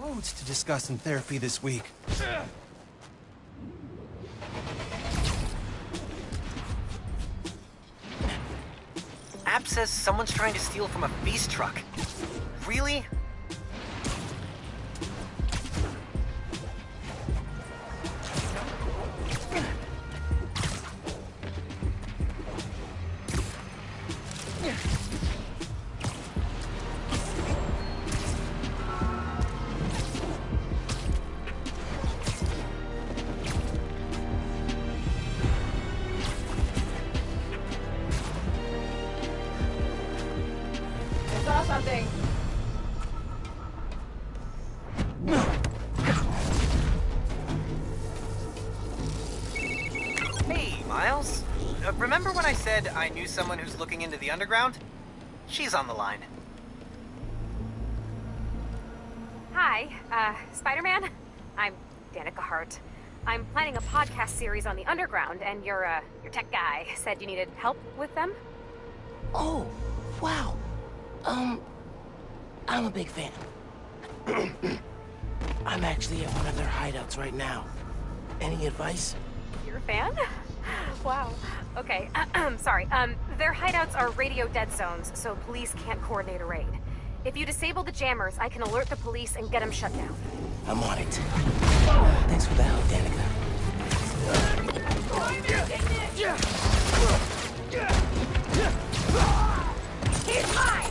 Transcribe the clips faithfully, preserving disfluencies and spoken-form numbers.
Loads to discuss in therapy this week. App says someone's trying to steal from a feast truck. Really? Remember when I said I knew someone who's looking into the underground? She's on the line. Hi, uh, Spide-Man? I'm Danica Hart. I'm planning a podcast series on the underground, and your, uh, your tech guy said you needed help with them? Oh, wow. Um, I'm a big fan. I'm actually at one of their hideouts right now. Any advice? You're a fan? Wow. Okay, sorry. Um, their hideouts are radio dead zones, so police can't coordinate a raid. If you disable the jammers, I can alert the police and get them shut down. I'm on it. Thanks for the help, Danica. He's mine!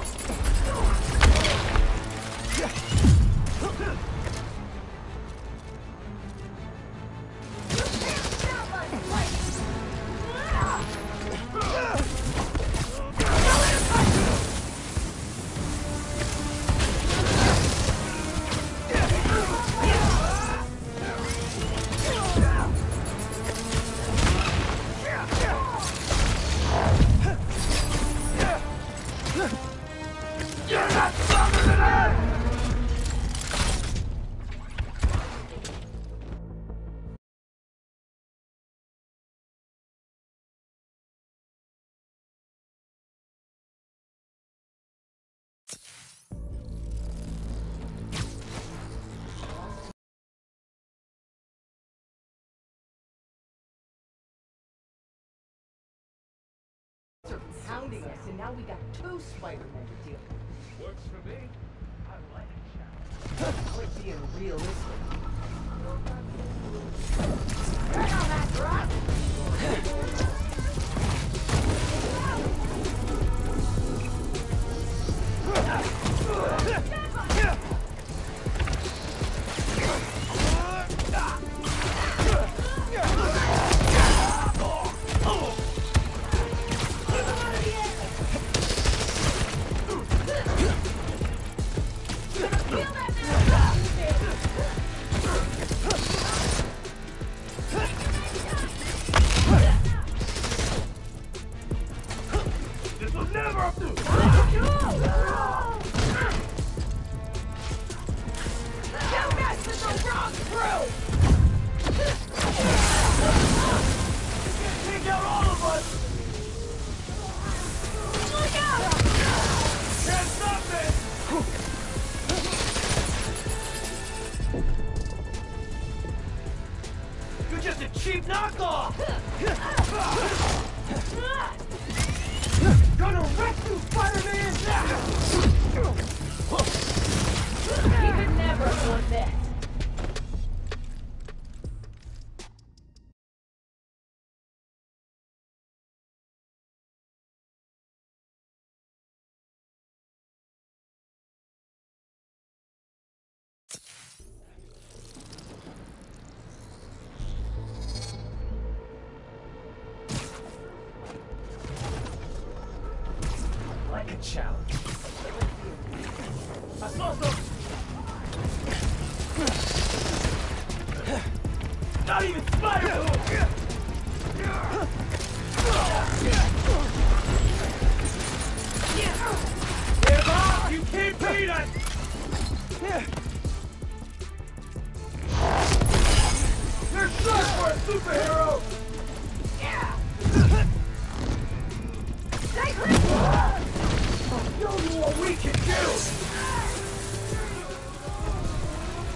Pounding us, and now we got two Spider-Men to deal with. Works for me. I like it, Shadow. I like being realistic. Hang on, that drop! Challenge. I saw some. Not even Spider-Man. Give up! You can't beat us. You're short for a superhero. Yeah. Show you what we can do!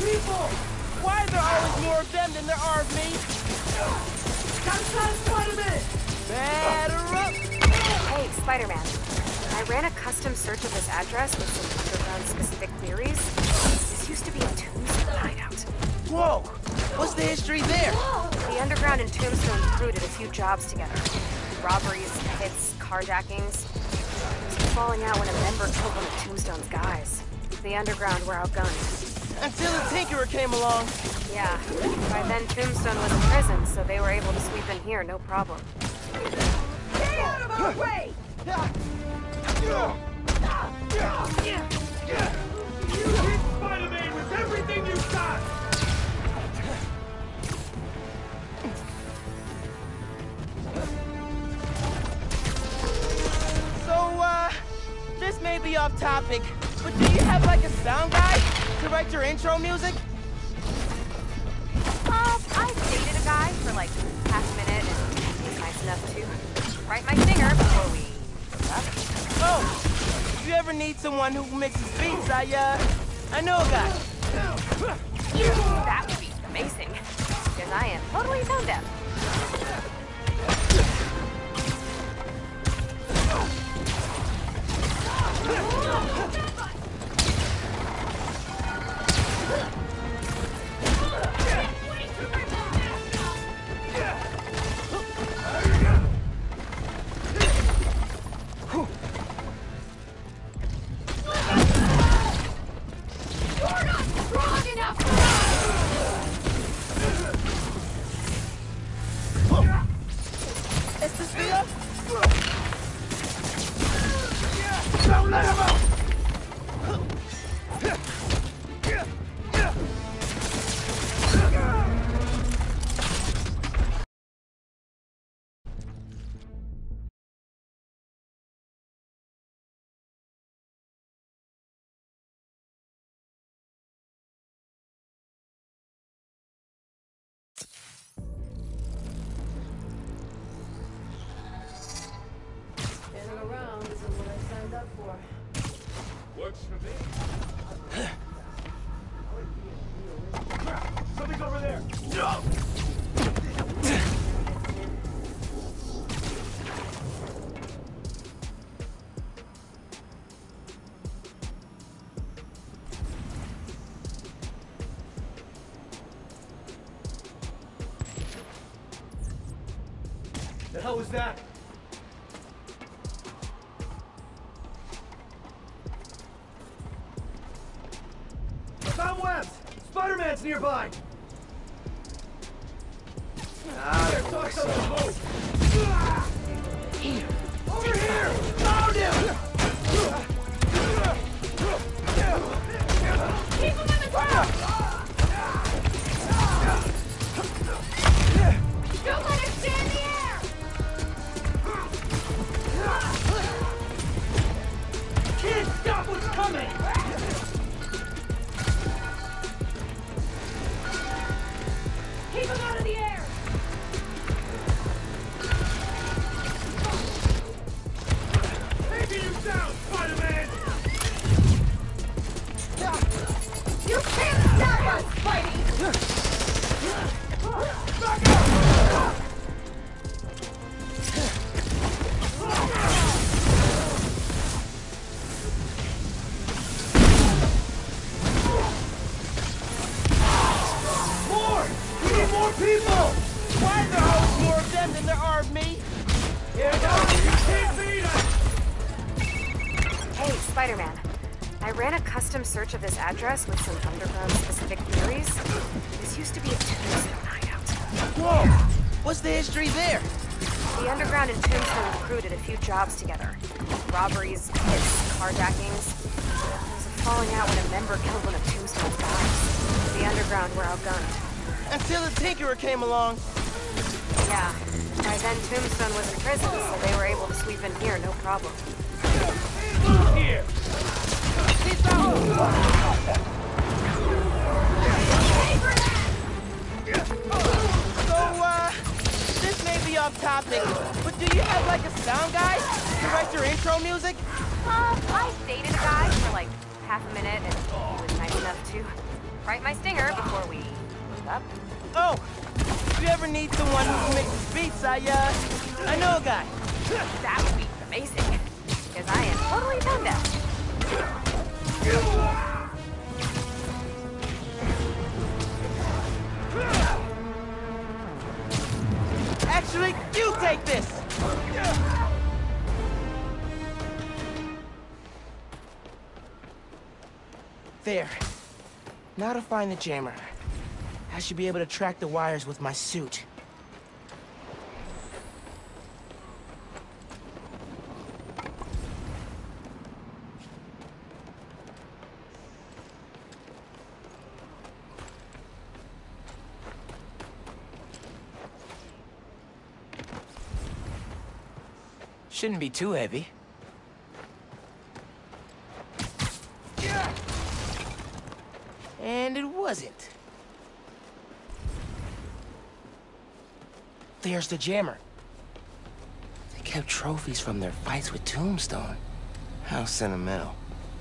people! Why are there always more of them than there are of me? Gotta stop Spider-Man! Batter up! Hey, Spider-Man. I ran a custom search of this address with some underground-specific queries. This used to be a Tombstone hideout. Whoa! What's the history there? The Underground and Tombstone crew did a few jobs together. Robberies, hits, carjackings. There was a falling out when a member killed one of Tombstone's guys. The Underground were outgunned. Until the Tinkerer came along. Yeah. By then, Tombstone was in prison, so they were able to sweep in here, no problem. Stay out of our way! You hit Spider-Man with everything you got! So, uh, this may be off topic, but do you have like a sound guy to write your intro music? Uh, I dated a guy for like half a minute, and he was nice enough to write my stinger before we left. Oh, if you ever need someone who mixes beats, I, uh, I know a guy. That would be amazing, because I am totally tone deaf. Don't let him out! Standing around isn't what I signed up for. Works for me. Something's over there! The hell was that? Found webs! Spider-Man's nearby! Ah, there's talks on the boat! Over here! Found him! Keep him in the ground! Don't let us stay in the air! Can't stop what's coming! Keep him out of the air! Taking you down, Spider-Man! You can't stop us, Spidey! Back up! More! We need more people! Why are there always more of them than there are of me? Here goes! You can't beat us! Hey, Spider-Man. I ran a custom search of this address with some underground-specific queries. This used to be a Tombstone hideout. Whoa! What's the history there? The Underground and Tombstone crew did a few jobs together. Robberies, hits, carjackings. There was a falling out when a member killed one of Tombstone's guys. The Underground were outgunned. Until the Tinkerer came along. Yeah. By then, Tombstone was in prison, so they were able to sweep in here, no problem. Here! He's out! So, uh, this may be off topic, but do you have like a sound guy to write your intro music? Uh, I dated a guy for like half a minute, and he was nice enough to right my stinger before we hook up. Oh, if you ever need someone who mixes beats, I, uh, I know a guy. That would be amazing, because I am totally tone deaf. Actually, you take this! There. Now to find the jammer. I should be able to track the wires with my suit. Shouldn't be too heavy. And it wasn't. There's the jammer. They kept trophies from their fights with Tombstone. How sentimental.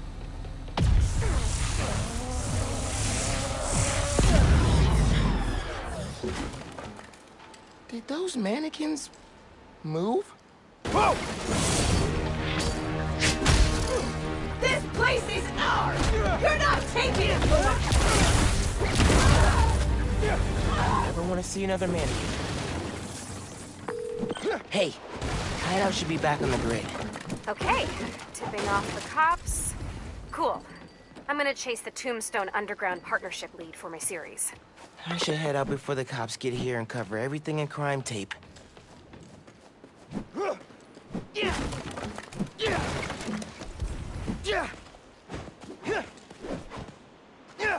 Did those mannequins move? Whoa! This place is ours! You're not taking it from us! Never want to see another mannequin. Hey, hideout should be back on the grid. Okay, tipping off the cops. Cool. I'm gonna chase the Tombstone Underground Partnership lead for my series. I should head out before the cops get here and cover everything in crime tape. Yeah. Yeah. Yeah. Yeah. Yeah.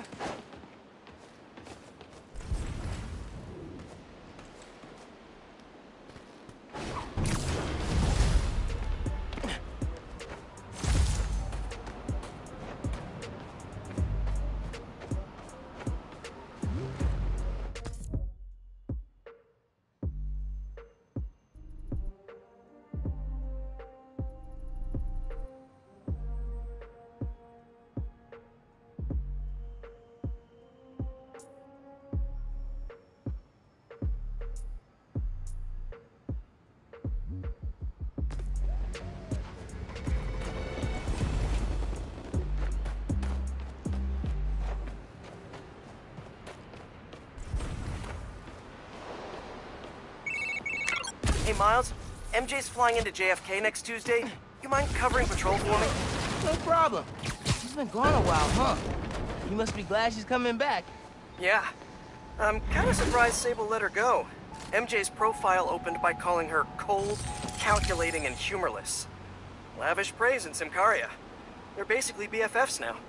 Hey, Miles. M J's flying into J F K next Tuesday. You mind covering patrol for me? No problem. She's been gone a while, huh? You must be glad she's coming back. Yeah. I'm kind of surprised Sable let her go. M J's profile opened by calling her cold, calculating, and humorless. Lavish praise in Simcaria. They're basically B F Fs now.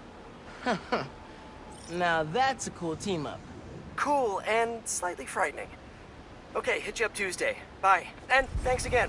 Now that's a cool team-up. Cool and slightly frightening. Okay, hit you up Tuesday. Bye. And thanks again.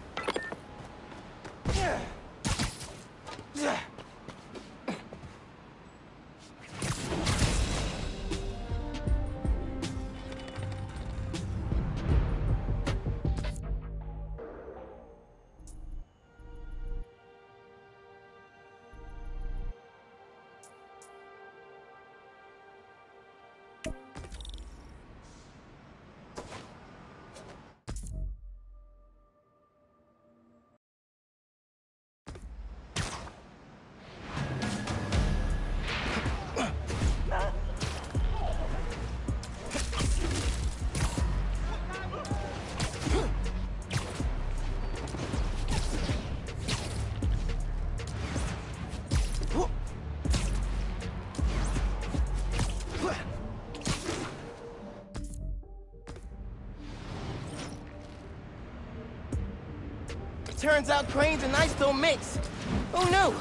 Turns out cranes and ice don't mix. Oh no!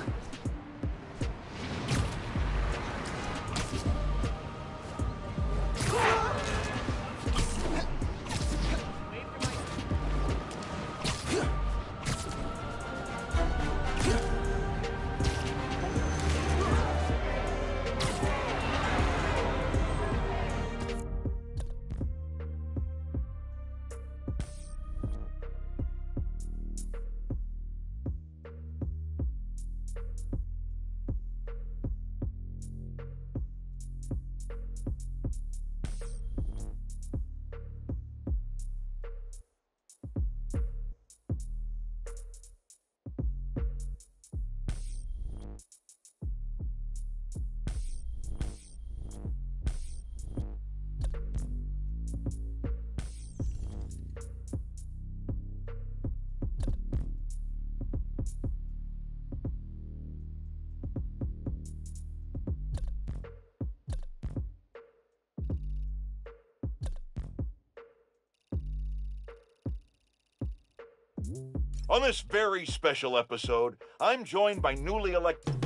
On this very special episode, I'm joined by newly elected...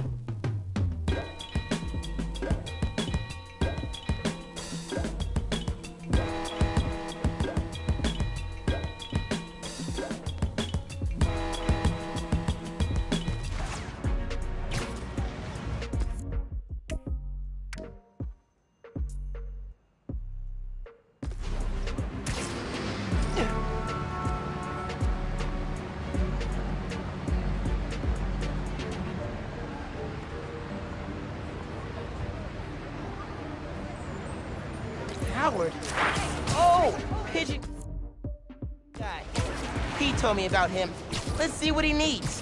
Howard. Oh, Pigeon guy. He told me about him. Let's see what he needs.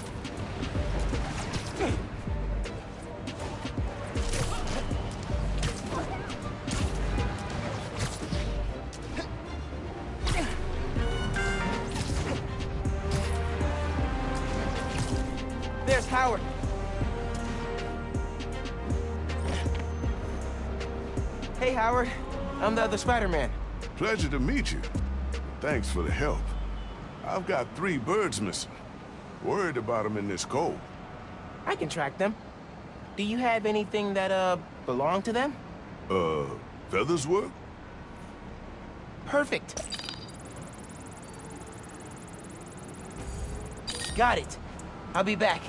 There's Howard. Hey, Howard. I'm the other Spider-Man. Pleasure to meet you. Thanks for the help. I've got three birds missing. Worried about them in this cold. I can track them. Do you have anything that, uh, belong to them? Uh, feathers work? Perfect. Got it. I'll be back.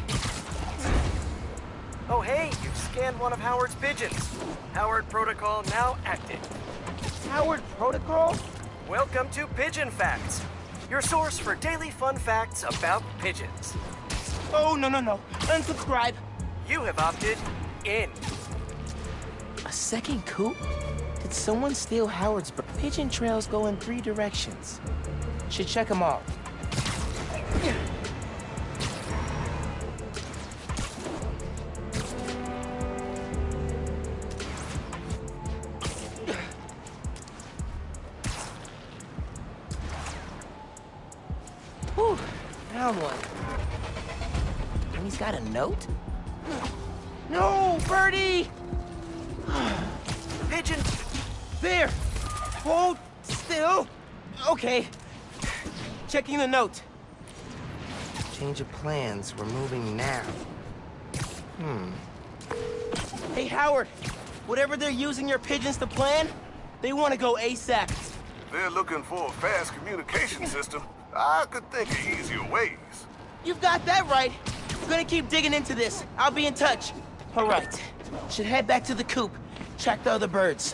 Oh hey, you've scanned one of Howard's pigeons. Howard Protocol now active. Howard Protocol? Welcome to Pigeon Facts, your source for daily fun facts about pigeons. Oh, no, no, no. Unsubscribe. You have opted in. A second coup? Did someone steal Howard's bird? Pigeon trails go in three directions. Should check them all. Whew, found one. And he's got a note? No, Birdie! Pigeon! There! Hold still! Okay. Checking the note. Change of plans. We're moving now. Hmm. Hey, Howard. Whatever they're using your pigeons to plan, they want to go ASAP. They're looking for a fast communication system. I could think of easier ways. You've got that right. I'm gonna keep digging into this. I'll be in touch. All right. Should head back to the coop. Track the other birds.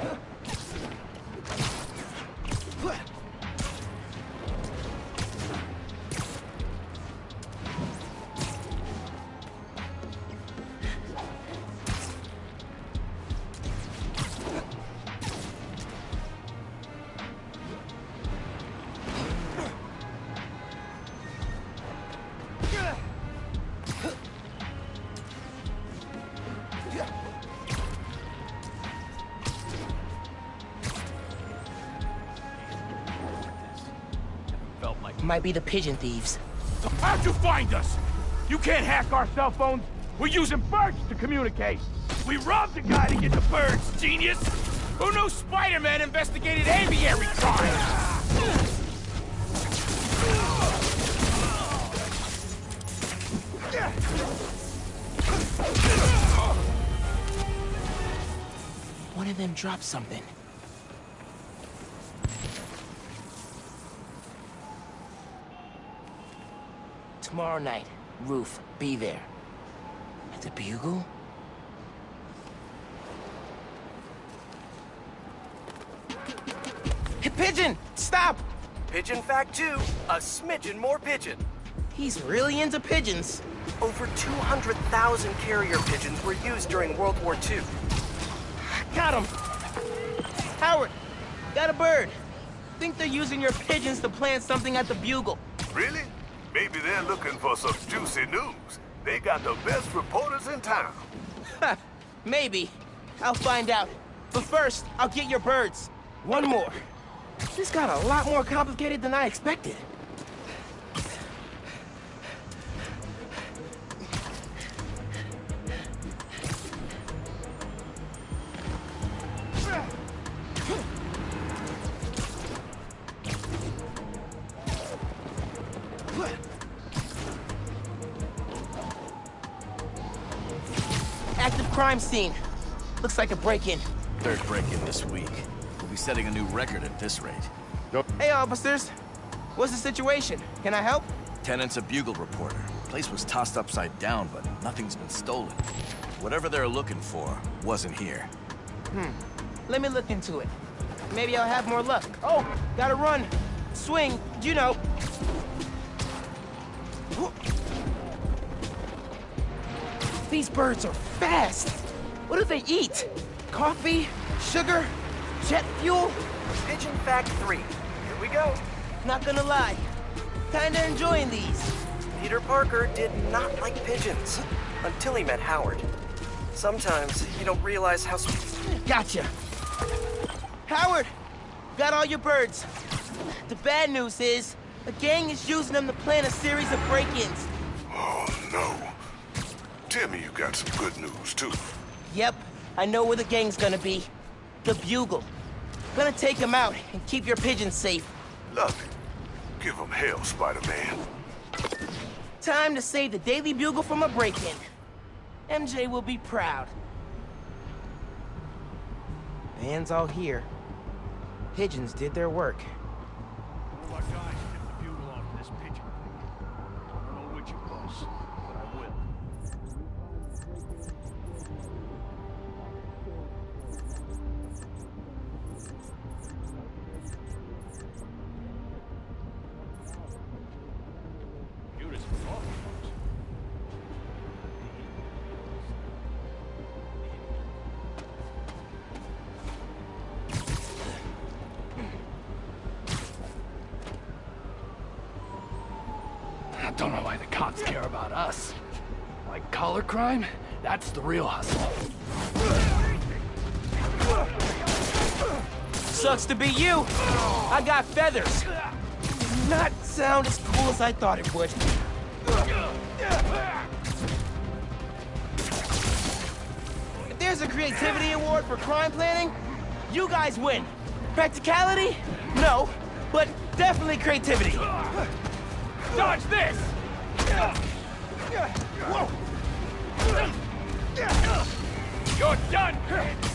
Might be the pigeon thieves. How'd you find us? You can't hack our cell phones. We're using birds to communicate. We robbed a guy to get the birds, genius. Who knew Spider-Man investigated aviary crime? One of them dropped something. Tomorrow night, Roof, be there. At the Bugle? Hey, Pigeon! Stop! Pigeon Fact two, a smidgen more pigeon. He's really into pigeons. Over two hundred thousand carrier pigeons were used during World War Two. Got him! Howard, got a bird. Think they're using your pigeons to plan something at the Bugle. Really? Maybe they're looking for some juicy news. They got the best reporters in town. Ha! Maybe. I'll find out. But first, I'll get your birds. One more. This got a lot more complicated than I expected. crime scene. Looks like a break-in. Third break-in this week. We'll be setting a new record at this rate. Hey, officers. What's the situation? Can I help? Tenant's a Bugle reporter. Place was tossed upside down, but nothing's been stolen. Whatever they're looking for wasn't here. Hmm. Let me look into it. Maybe I'll have more luck. Oh, gotta run. Swing, you know. These birds are fast. What do they eat? Coffee? Sugar? Jet fuel? Pigeon fact three. Here we go. Not gonna lie. Kinda enjoying these. Peter Parker did not like pigeons until he met Howard. Sometimes you don't realize how... Gotcha. Howard, got all your birds. The bad news is, a gang is using them to plan a series of break-ins. Oh, no. Tell me you got some good news, too. Yep, I know where the gang's gonna be. The Bugle. Gonna take them out and keep your pigeons safe. Love it. Give them hell, Spider-Man. Time to save the Daily Bugle from a break-in. M J will be proud. Man's all here. Pigeons did their work. One of our guys tipped the bugle off this pigeon thing. I don't know which it was, but I will. Cute as fuck. I don't know why the cops care about us. Like collar crime? That's the real hustle. Sucks to be you. I got feathers. Not sound as cool as I thought it would. If there's a creativity award for crime planning, you guys win. Practicality? No, but definitely creativity. Dodge this! You're done, kids!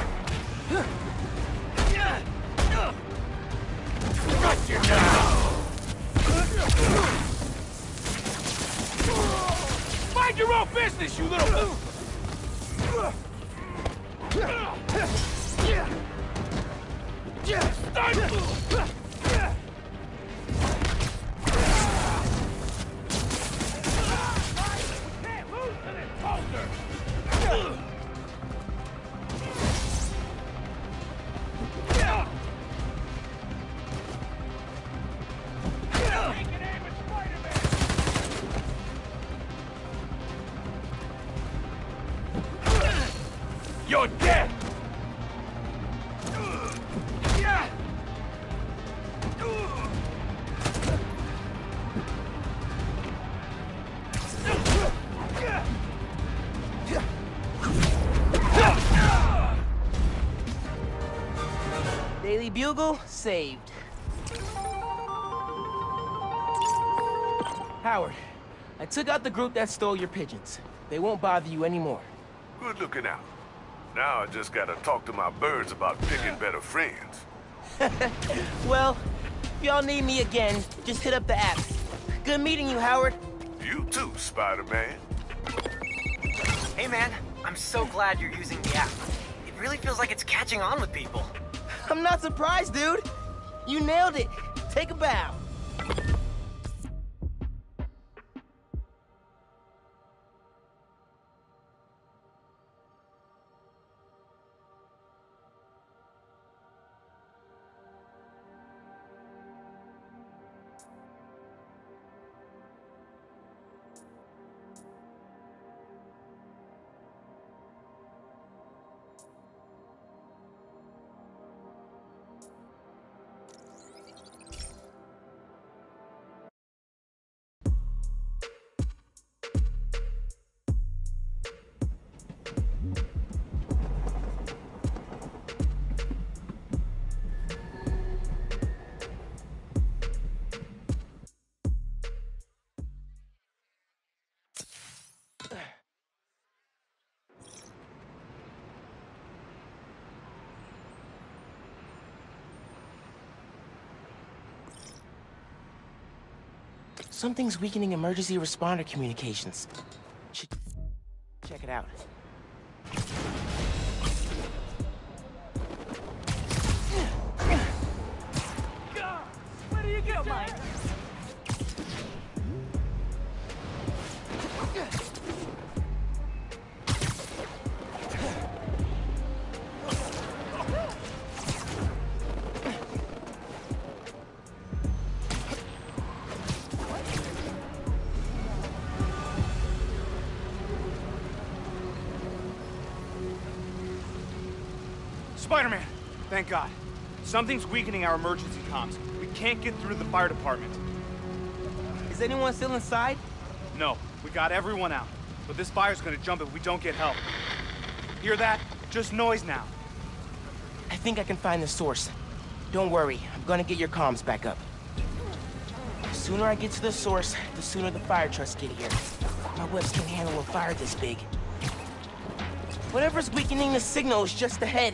Got you now! Mind your own business, you little... Stun! You're dead! Daily Bugle saved. Howard, I took out the group that stole your pigeons. They won't bother you anymore. Good looking out. Now I just gotta talk to my birds about picking better friends. Well, if y'all need me again, just hit up the app. Good meeting you, Howard. You too, Spider-Man. Hey man, I'm so glad you're using the app. It really feels like it's catching on with people. I'm not surprised, dude. You nailed it. Take a bow. Something's weakening emergency responder communications. Should check it out. Where do you get mine? Spider-Man! Thank God. Something's weakening our emergency comms. We can't get through to the fire department. Is anyone still inside? No, we got everyone out. But this fire's gonna jump if we don't get help. Hear that? Just noise now. I think I can find the source. Don't worry, I'm gonna get your comms back up. The sooner I get to the source, the sooner the fire trucks get here. My webs can't handle a fire this big. Whatever's weakening the signal is just ahead.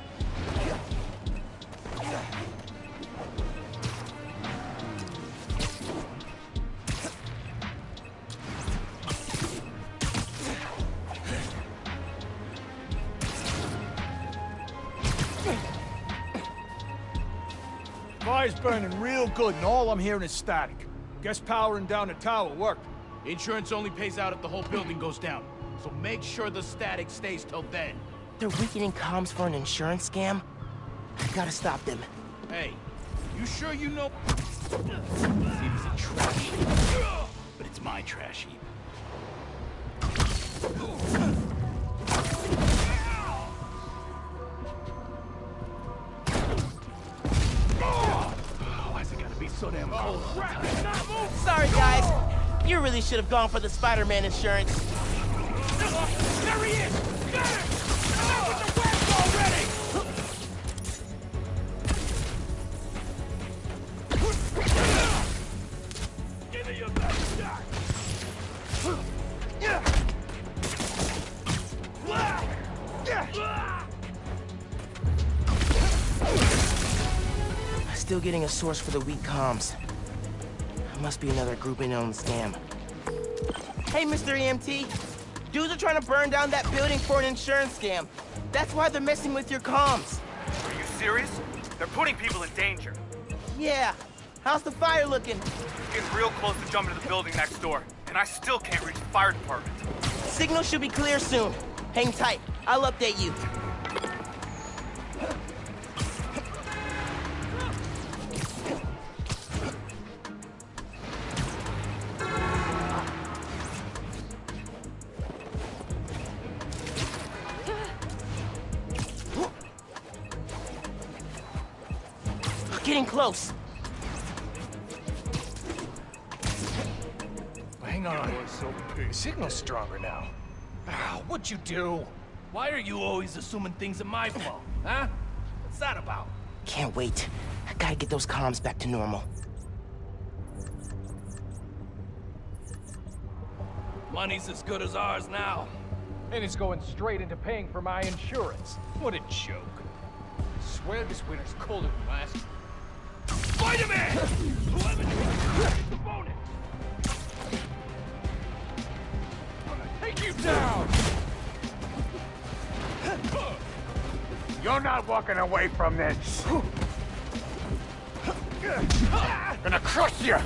Fire's burning real good, and all I'm hearing is static. Guess powering down the tower worked. Insurance only pays out if the whole building goes down. So make sure the static stays till then. They're weakening comms for an insurance scam? I gotta stop them. Hey, you sure you know? Seems a trash heap, but it's my trash heap. Why's it gotta be so damn cold all the time? Sorry, guys. You really should have gone for the Spider-Man insurance. There he is! Got him! Enough with the webs already! Give me your best shot! Still getting a source for the weak comms. Must be another group in on the scam. Hey, Mister E M T. Dudes are trying to burn down that building for an insurance scam. That's why they're messing with your comms. Are you serious? They're putting people in danger. Yeah. How's the fire looking? It's getting real close to jumping to the building next door, and I still can't reach the fire department. Signal should be clear soon. Hang tight. I'll update you. Getting close. Hang on. The signal's stronger now. Ah, what'd you do? Why are you always assuming things are my fault, huh? What's that about? Can't wait. I gotta get those comms back to normal. Money's as good as ours now. And it's going straight into paying for my insurance. What a joke. I swear this winter's colder than last year. Spider-Man! Whoever needs the bonus! I'm gonna take you down! You're not walking away from this! Gonna crush you!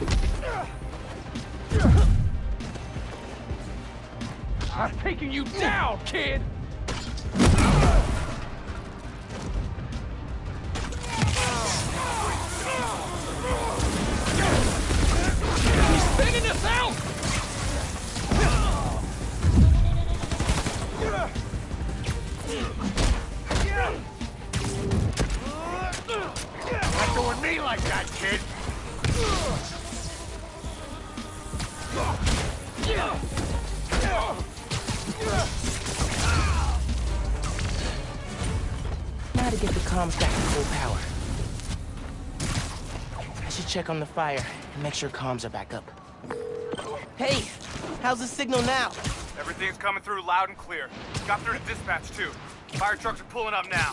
I'm taking you down, kid! He's spinning us out! Not doing me like that, kid! Now to get the comms back to full power. I should check on the fire and make sure comms are back up. Hey, how's the signal now? Everything's coming through loud and clear. Got through to dispatch, too. Fire trucks are pulling up now.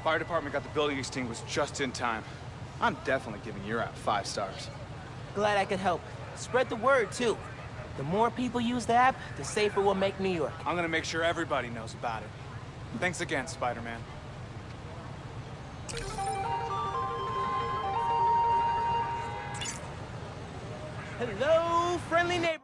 Fire department got the building extinguished just in time. I'm definitely giving your app five stars. Glad I could help. Spread the word, too. The more people use the app, the safer we'll make New York. I'm gonna make sure everybody knows about it. Thanks again, Spider-Man. Hello, friendly neighbor.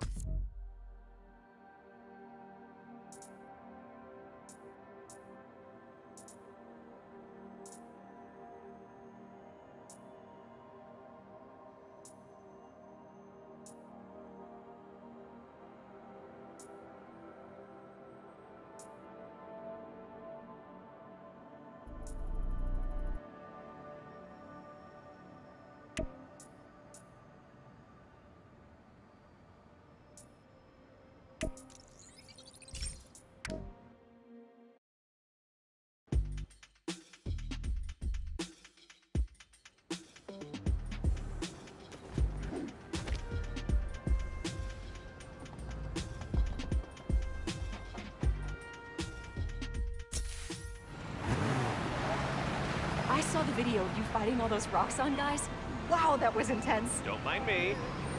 I saw the video of you fighting all those Roxxon guys. Wow, that was intense. Don't mind me.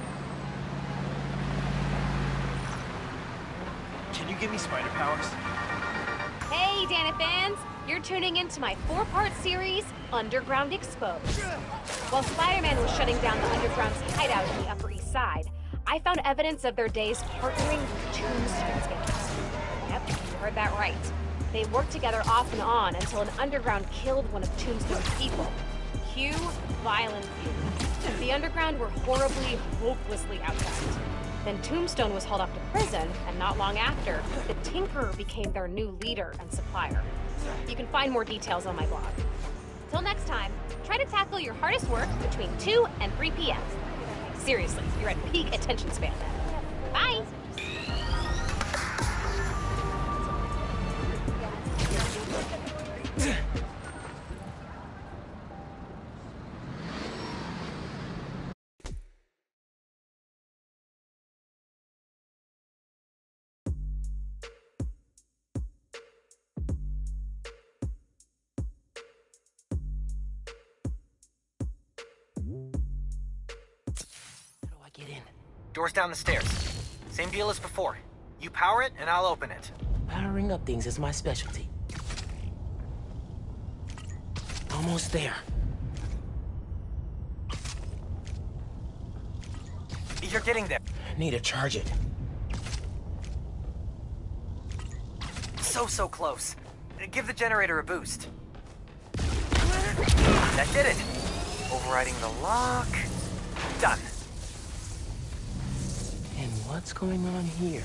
Can you give me spider powers? Hey, Dana fans! You're tuning into my four-part series, Underground Exposed. While Spider-Man was shutting down the Underground's hideout in the Upper East Side, I found evidence of their days partnering with Tombstone's gangs. Yep, you heard that right. They worked together off and on until an Underground killed one of Tombstone's people. Cue violent feud. The Underground were horribly, hopelessly outgunned. Then Tombstone was hauled off to prison, and not long after, the Tinkerer became their new leader and supplier. You can find more details on my blog. Till next time, try to tackle your hardest work between two and three p m Seriously, you're at peak attention span then. Bye! Get in. Door's down the stairs. Same deal as before. You power it, and I'll open it. Powering up things is my specialty. Almost there. You're getting there. Need to charge it. So, so close. Give the generator a boost. That did it. Overriding the lock. Done. And what's going on here?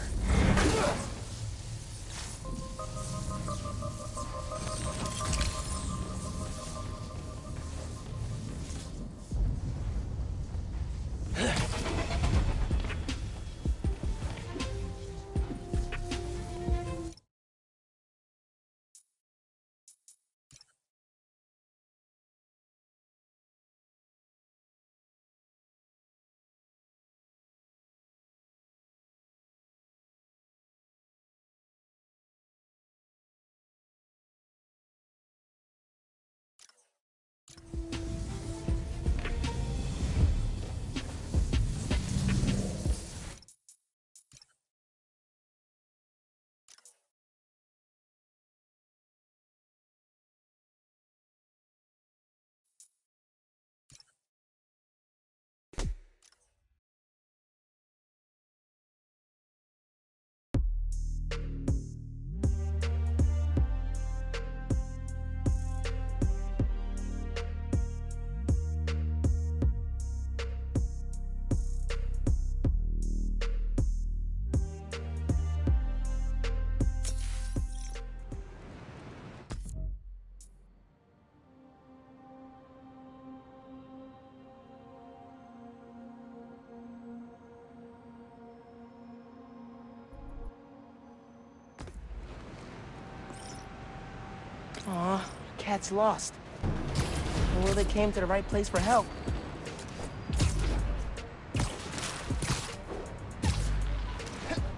Aw, cat's lost. Well, they came to the right place for help.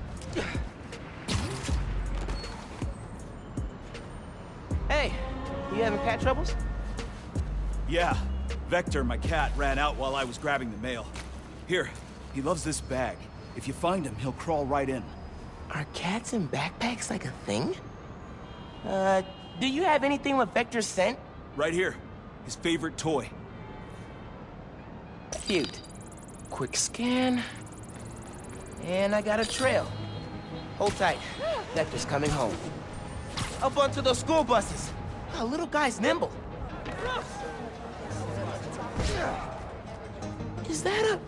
Hey, You having cat troubles? Yeah. Vector, my cat, ran out while I was grabbing the mail. Here, he loves this bag. If you find him, he'll crawl right in. Are cats in backpacks like a thing? Uh, do you have anything with Vector's scent? Right here. His favorite toy. Cute. Quick scan. And I got a trail. Hold tight. Vector's coming home. Up onto those school buses. Oh, little guy's nimble. Is that a...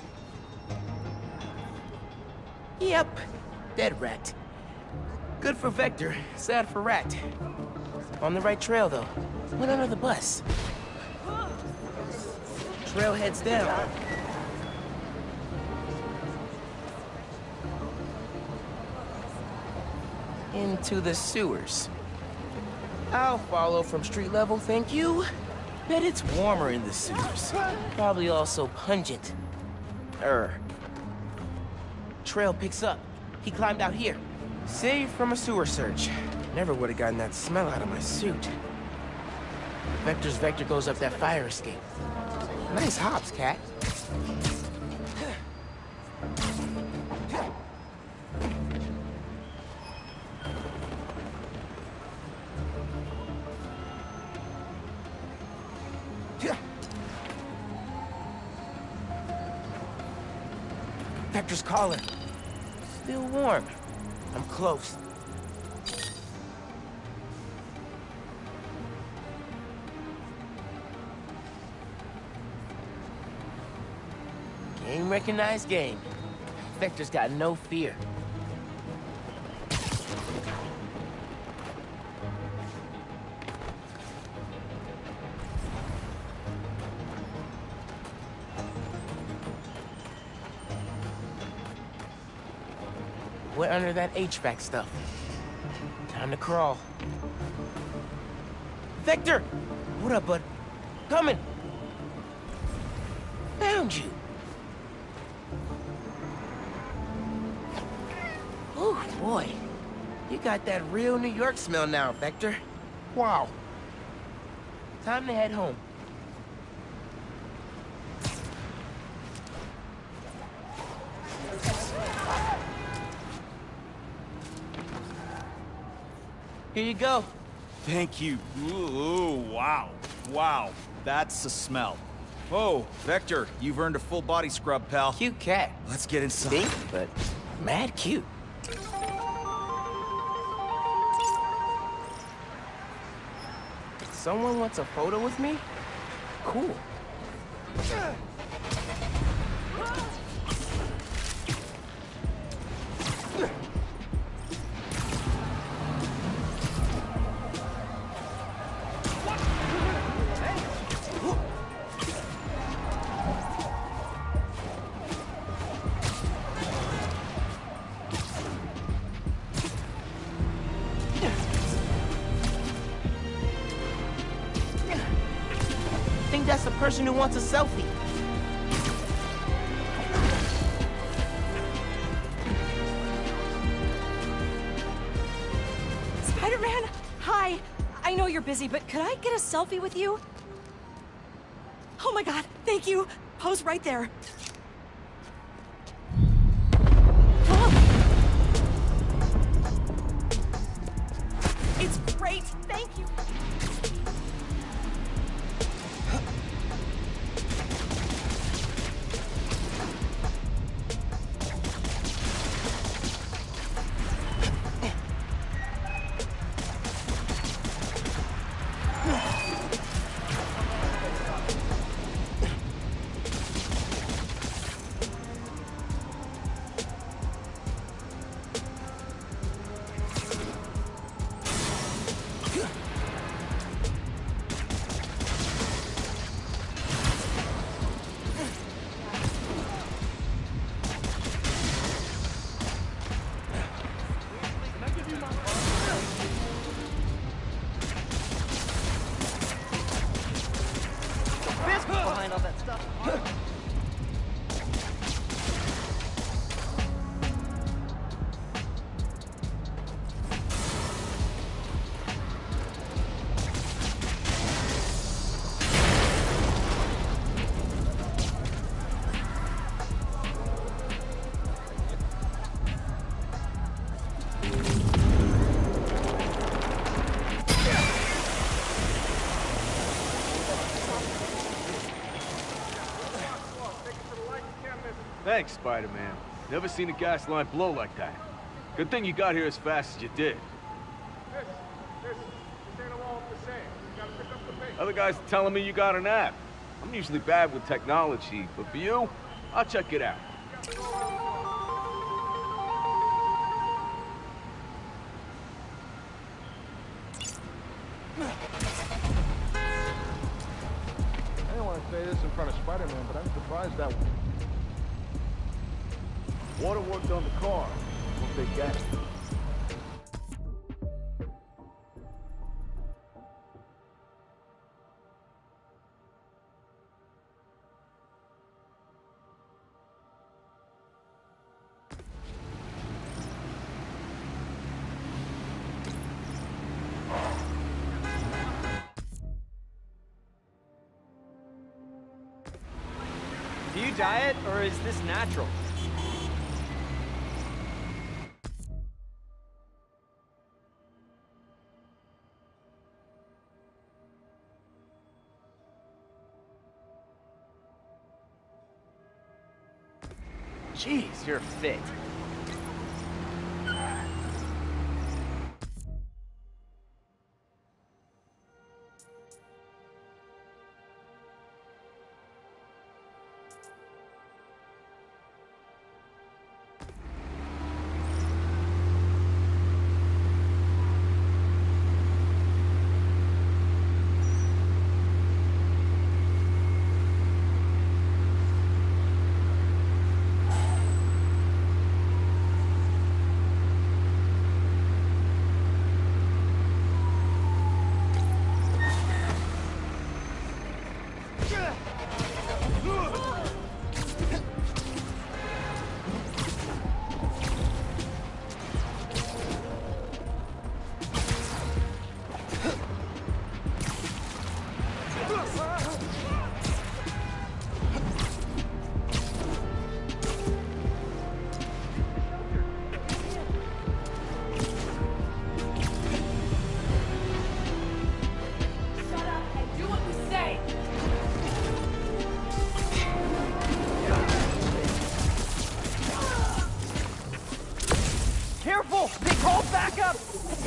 Yep. Dead rat. Good for Vector, sad for Rat. On the right trail, though. Went under the bus. Trail heads down. Into the sewers. I'll follow from street level, thank you. Bet it's warmer in the sewers. Probably also pungent. Er. Trail picks up. He climbed out here. Saved from a sewer search. Never would have gotten that smell out of my suit. Vector's vector goes up that fire escape. Nice hops, cat. Vector's calling. Still warm. I'm close. Game recognized game. Vector's got no fear. We're under that H V A C stuff. Time to crawl. Vector! What up, bud? Coming! Found you! Oh, boy. You got that real New York smell now, Vector. Wow. Time to head home. Here you go. Thank you. Ooh, wow. Wow. That's a smell. Whoa, Vector, you've earned a full body scrub, pal. Cute cat. Let's get inside. Stink, but mad cute. Someone wants a photo with me? Cool. That's the person who wants a selfie. Spider-Man, hi. I know you're busy, but could I get a selfie with you? Oh my God, thank you. Pose right there. Oh. It's great, thank you. Thanks, Spider-Man. Never seen a gas line blow like that. Good thing you got here as fast as you did. This, this, this ain't all the same. You gotta pick up the pace. Other guys are telling me you got an app. I'm usually bad with technology, but for you, I'll check it out. I didn't want to say this in front of Spider-Man, but I'm surprised that water worked on the car. Hope they get it. Do you diet, or is this natural? Jeez, you're fit. Careful! They called back up!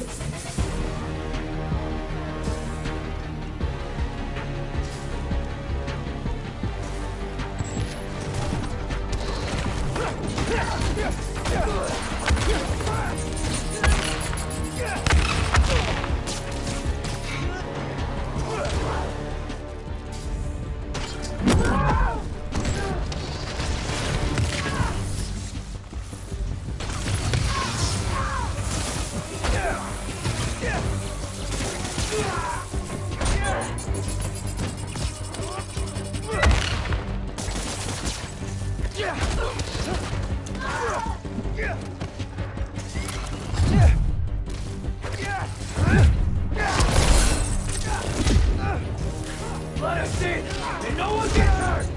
Let us in, and no one gets hurt!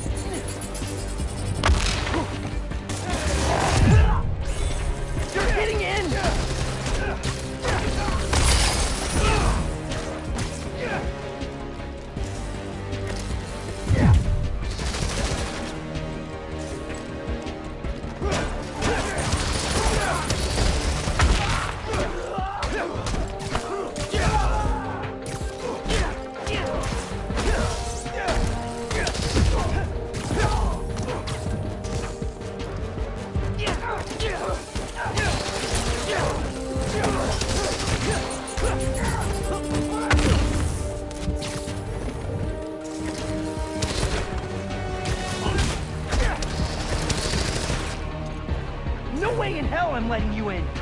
You're getting in! No way in hell I'm letting you in!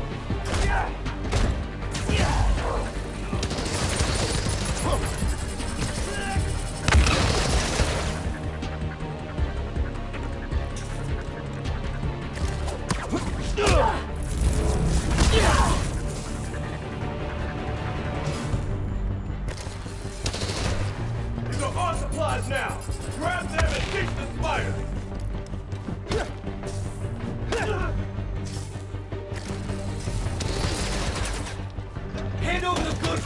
These are our supplies now! Grab them and teach the spider! Hand over the goods!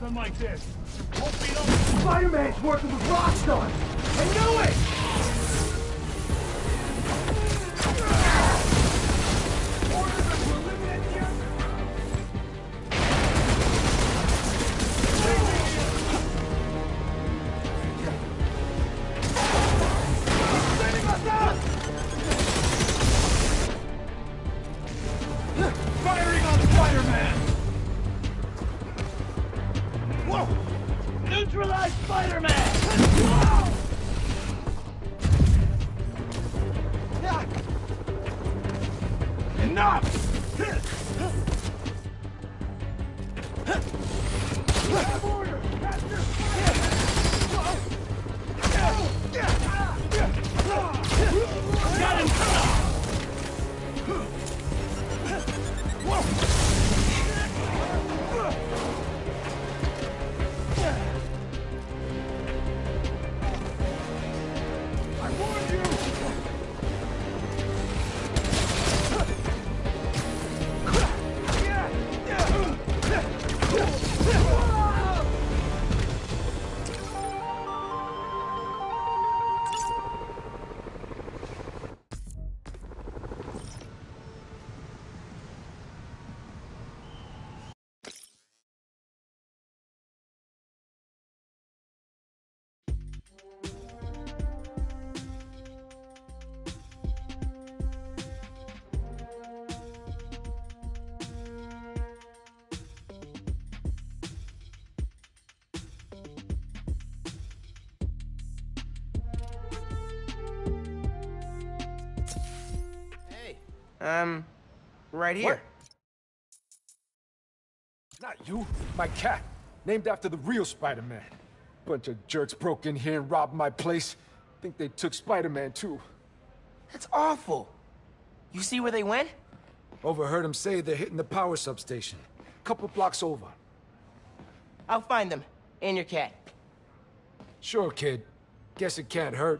something like this. Hope we don't... Spider-Man's working with rock stars! I knew it! Firing on Spider-Man! Whoa! Neutralize Spider-Man! Enough! Order! Got him! I warned you! Um, right here. Not you, my cat. Named after the real Spider-Man. Bunch of jerks broke in here and robbed my place. Think they took Spider-Man too. That's awful. You see where they went? Overheard them say they're hitting the power substation. Couple blocks over. I'll find them. And your cat. Sure, kid. Guess it can't hurt.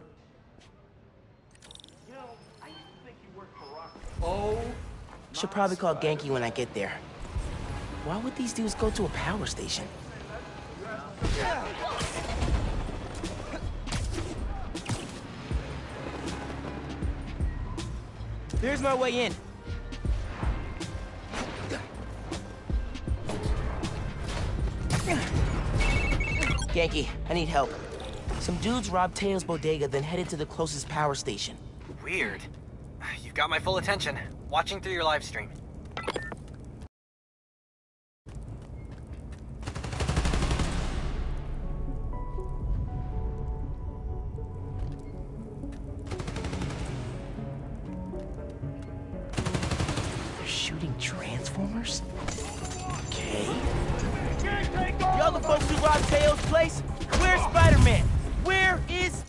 Oh. Should probably call Genki when I get there. Why would these dudes go to a power station? There's my way in. Genki, I need help. Some dudes robbed Teo's bodega, then headed to the closest power station. Weird. You've got my full attention. Watching through your live stream. They're shooting transformers? Okay. Y'all the folks who robbed Teo's place? Where's Spider-Man? Where is...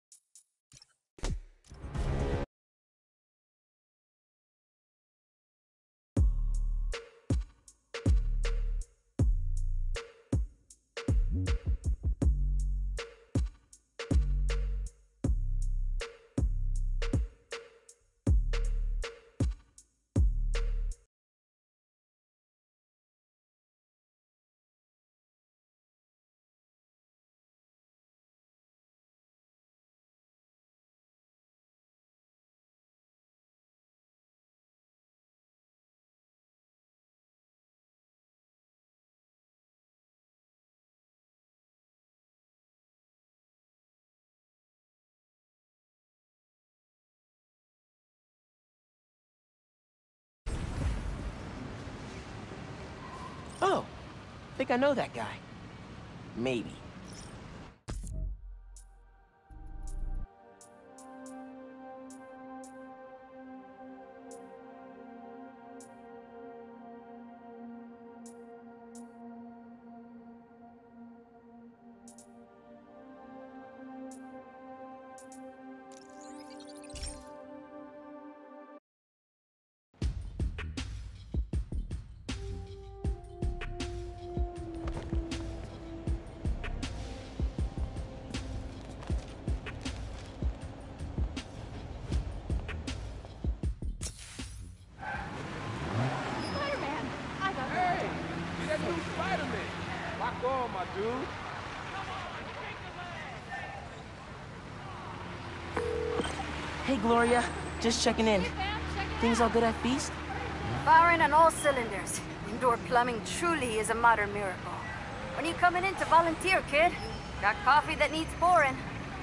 Oh, I think I know that guy. Maybe. my dude. Hey, Gloria. Just checking in. Things all good at Feast? Firing on all cylinders. Indoor plumbing truly is a modern miracle. When are you coming in to volunteer, kid? Got coffee that needs pouring.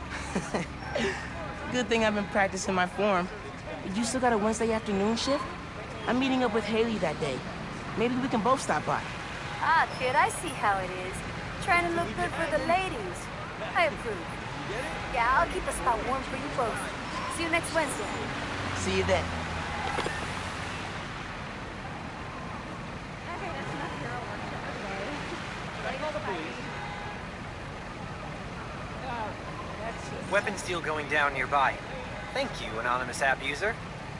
Good thing I've been practicing my form. You still got a Wednesday afternoon shift? I'm meeting up with Haley that day. Maybe we can both stop by. Ah, kid, I see how it is. Trying to look good for the ladies. I approve. Yeah, I'll keep a spot warm for you both. See you next Wednesday. See you then. Weapons deal going down nearby. Thank you, anonymous app user.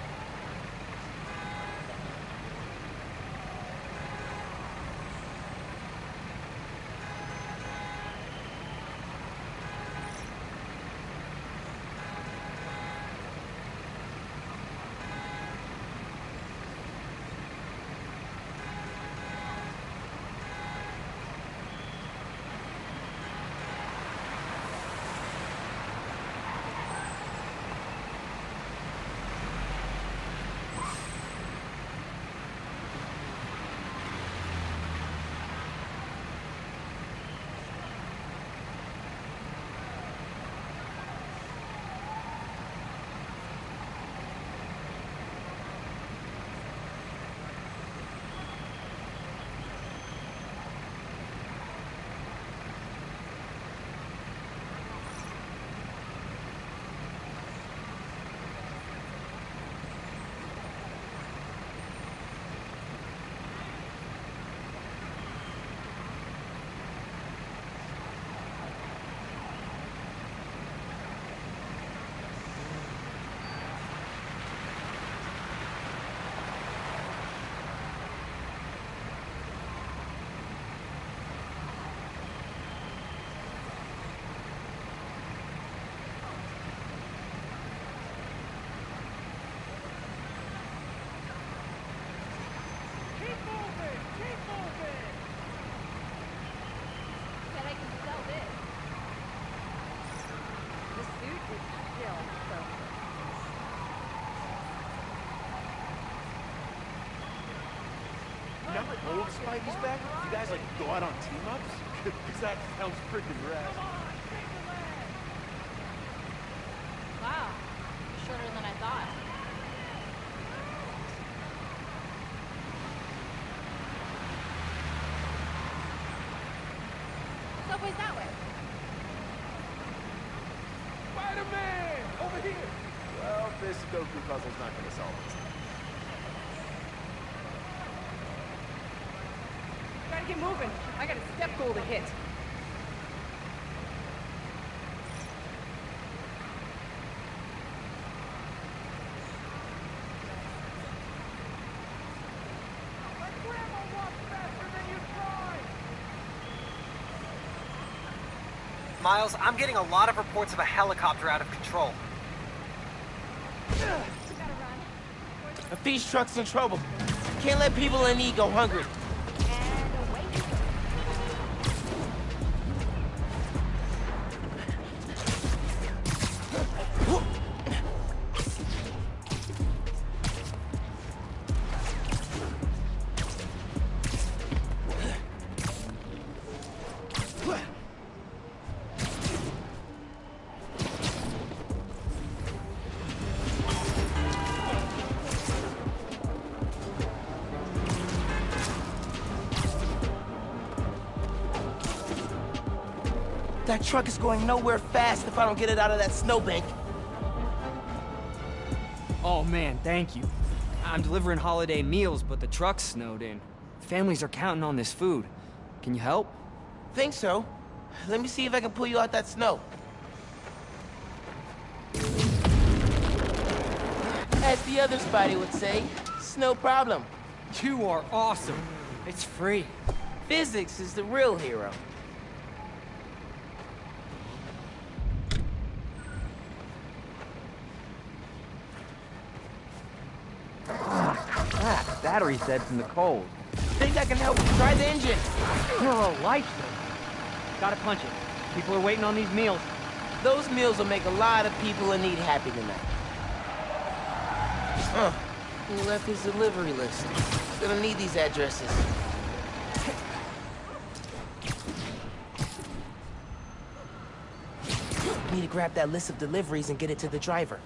Old Spidey's back? You guys like go out on team-ups? Because that sounds freaking rad. Wow, shorter than I thought. Subway's that way. Spider-Man! Over here! Well, this Goku puzzle's not gonna solve this. Gotta get moving. I got a step goal to hit. Miles, I'm getting a lot of reports of a helicopter out of control. A Feast truck's in trouble. Can't let people in need go hungry. That truck is going nowhere fast if I don't get it out of that snowbank. Oh man, thank you. I'm delivering holiday meals, but the truck's snowed in. Families are counting on this food. Can you help? Think so. Let me see if I can pull you out that snow. As the other Spidey would say, it's no problem. You are awesome. It's free. Physics is the real hero. Ah, battery's dead from the cold. Think I can help you try the engine? You're a lifesaver. Gotta punch it. People are waiting on these meals. Those meals will make a lot of people in need happy tonight. Huh. He left his delivery list. Gonna need these addresses. Need to grab that list of deliveries and get it to the driver.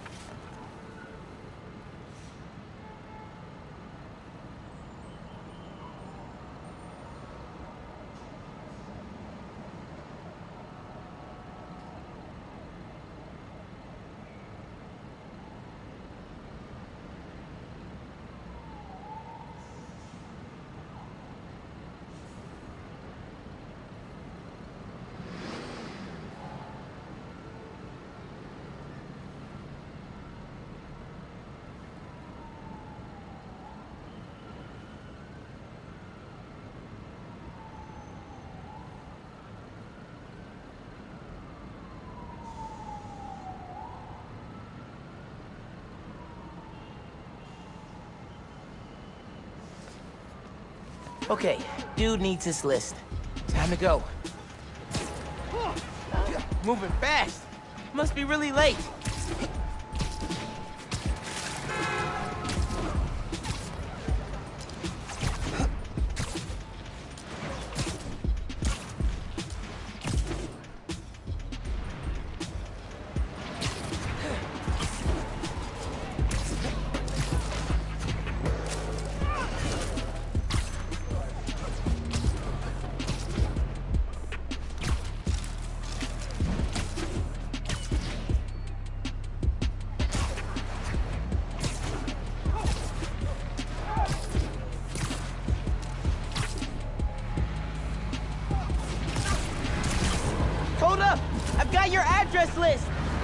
Okay, dude needs this list. Time to go. Moving fast. Must be really late. Hold up! I've got your address list!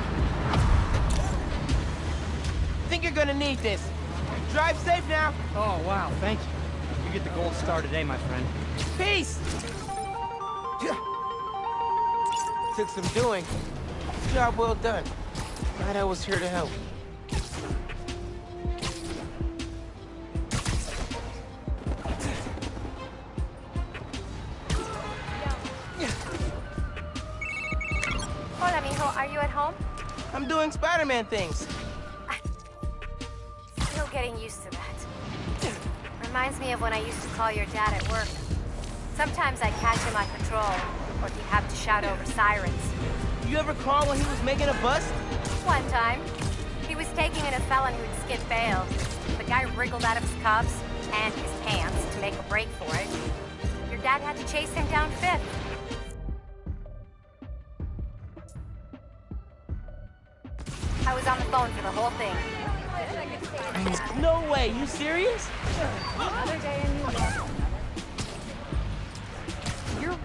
Think you're gonna need this. Drive safe now. Oh, wow, thank you. You get the gold star today, my friend. Peace! Took some doing. Job well done. Glad I was here to help. Hola, mijo. Are you at home? I'm doing Spider-Man things. Still getting used to that. Reminds me of when I used to call your dad at work. Sometimes I'd catch him on patrol, or he'd have to shout over sirens. You ever call when he was making a bust? One time, he was taking in a felon who'd skipped bail. The guy wriggled out of his cuffs and his pants to make a break for it. Your dad had to chase him down Fifth. I was on the phone for the whole thing. No way, you serious? Another day in New York. You're...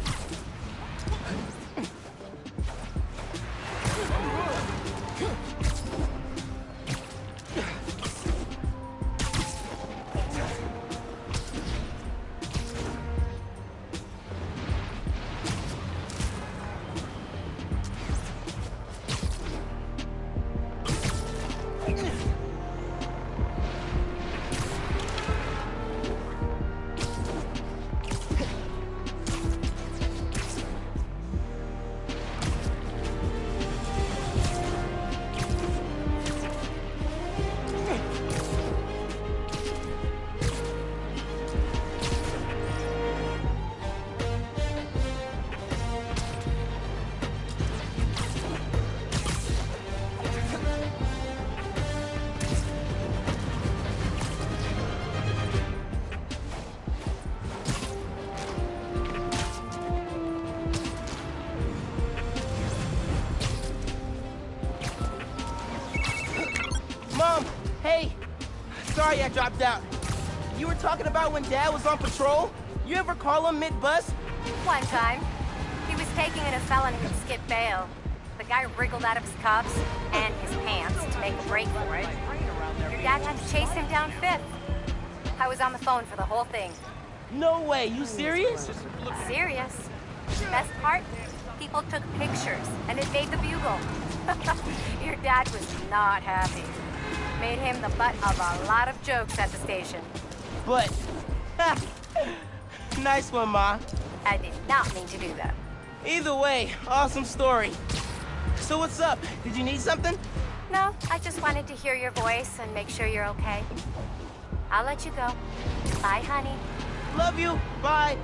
Mom, hey. Sorry I dropped out. You were talking about when Dad was on patrol? You ever call him mid-bus? One time, he was taking in a felon who'd skipped bail. The guy wriggled out of his cuffs and his pants to make a break for it. Your dad had to chase him down Fifth. I was on the phone for the whole thing. No way, you serious? Serious. Best part? People took pictures, and it made the bugle. Your dad was not happy. Made him the butt of a lot of jokes at the station. But, nice one, Ma. I did not mean to do that. Either way, awesome story. So what's up? Did you need something? No, I just wanted to hear your voice and make sure you're okay. I'll let you go. Bye, honey. Love you. Bye.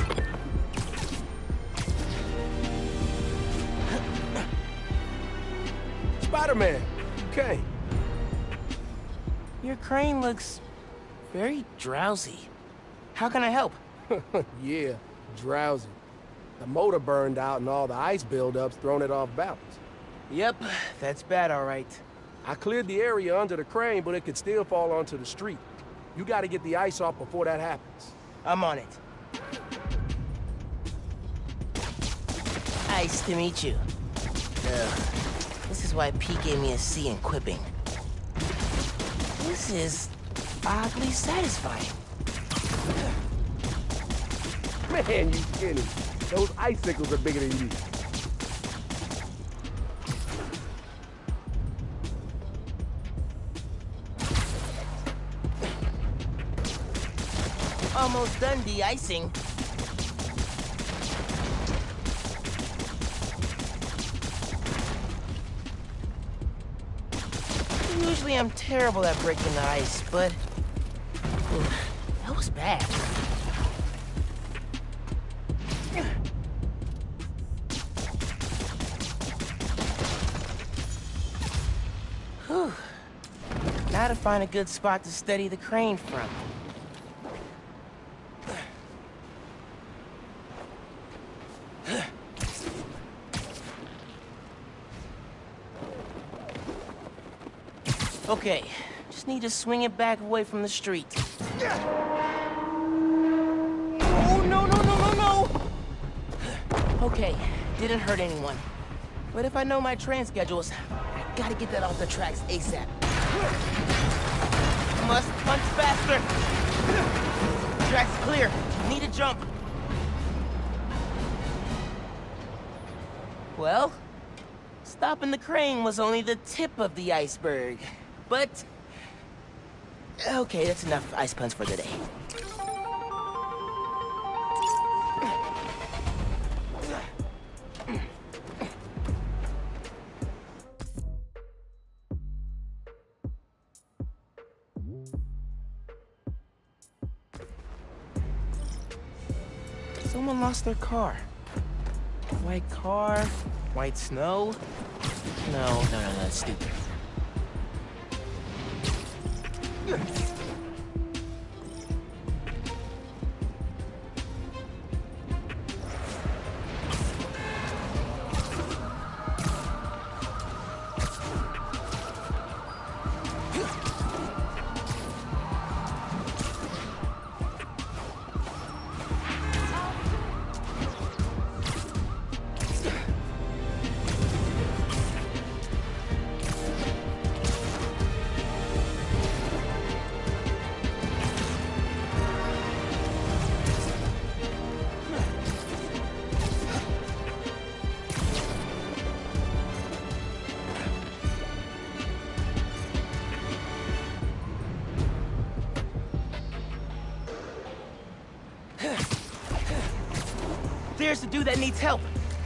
Spider-Man, okay. Your crane looks very drowsy. How can I help? Yeah, drowsy. The motor burned out and all the ice buildups thrown it off balance. Yep, that's bad, all right. I cleared the area under the crane, but it could still fall onto the street. You gotta get the ice off before that happens. I'm on it. Nice to meet you. Ugh. This is why Pete gave me a C in quipping. This is oddly satisfying. Man, you kidding. Those icicles are bigger than you. Almost done de-icing. Usually I'm terrible at breaking the ice, but ooh, that was bad. Whew. Now to find a good spot to steady the crane from. Okay, just need to swing it back away from the street. Oh, no, no, no, no, no! Okay, didn't hurt anyone. But if I know my train schedules, I gotta get that off the tracks ASAP. Must punch faster! Track's clear. Need a jump. Well, stopping the crane was only the tip of the iceberg. But, okay, that's enough ice puns for the day. Someone lost their car. White car, white snow. No, no, no, no, that's stupid. There's the dude that needs help.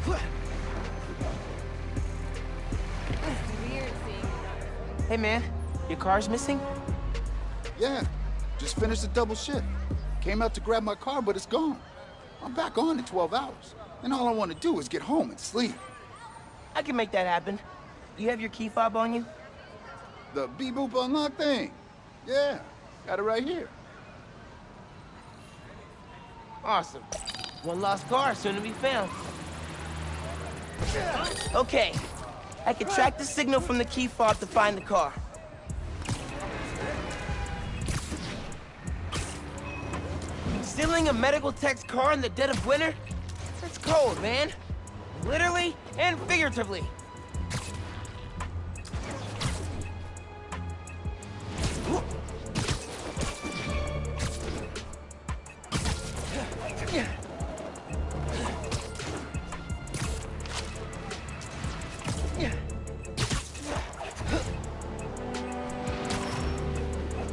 Hey man, your car's missing? Yeah, just finished a double shift. Came out to grab my car, but it's gone. I'm back on in twelve hours. And all I want to do is get home and sleep. I can make that happen. You have your key fob on you? The beep-boop unlock thing? Yeah, got it right here. Awesome. One lost car soon to be found. Okay, I can track the signal from the key fob to find the car. Stealing a medical tech's car in the dead of winter? That's cold, man. Literally and figuratively.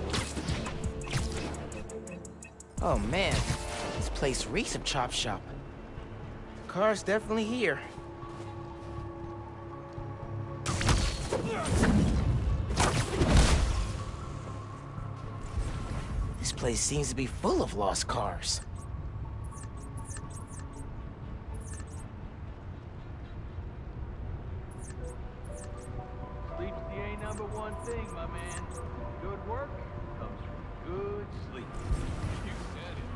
Oh man, this place reeks of chop shop. car's definitely here. This place seems to be full of lost cars. Sleep's the A number one thing, my man. Good work comes from good sleep. You said it.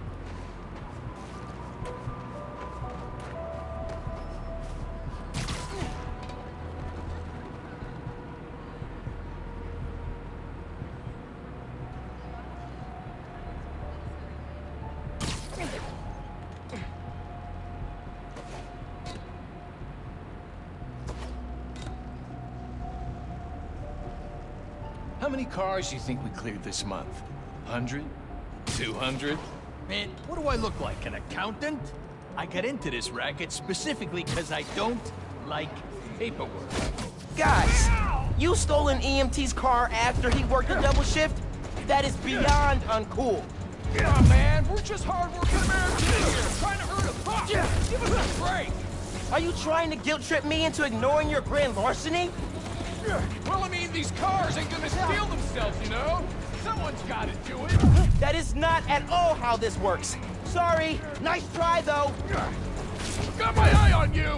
How many cars do you think we cleared this month? Hundred? Two hundred? Man, what do I look like, an accountant? I got into this racket specifically because I don't like paperwork. Guys, you stole an E M T's car after he worked a double shift? That is beyond uncool. Yeah, man, we're just hard-working Americans here, trying to earn a buck. Give us a break. Are you trying to guilt-trip me into ignoring your grand larceny? Well, I mean, these cars ain't gonna steal themselves, you know? Someone's gotta do it. That is not at all how this works. Sorry. Nice try, though. Got my eye on you!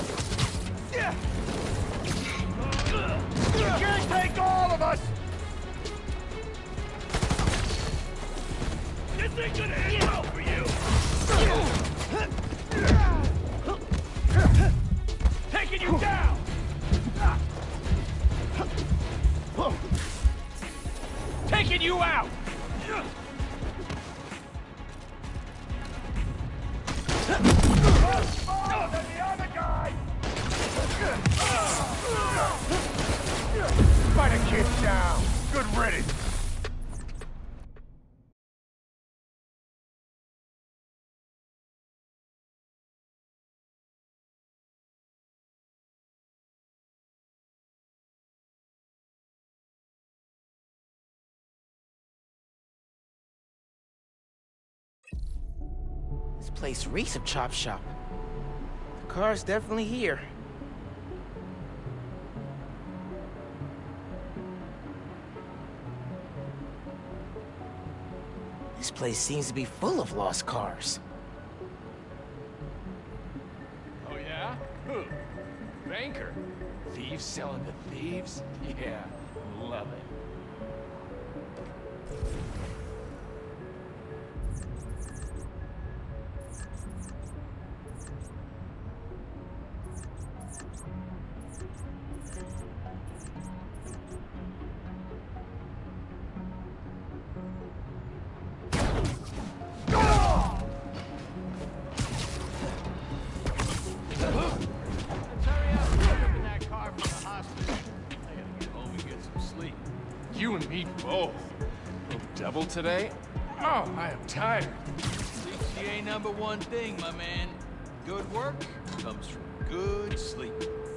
You can't take all of us! This ain't gonna end well for you! Taking you down! Taking you out! Oh, than the other guy! Fight a kid down! Good riddance! This place reeks of chop shop. The car's definitely here. This place seems to be full of lost cars. Oh, yeah? Who? Banker? Thieves selling to thieves? Yeah, love it. You and me both. A double today? Oh, I am tired. Sleep's the A number one thing, my man. Good work comes from good sleep.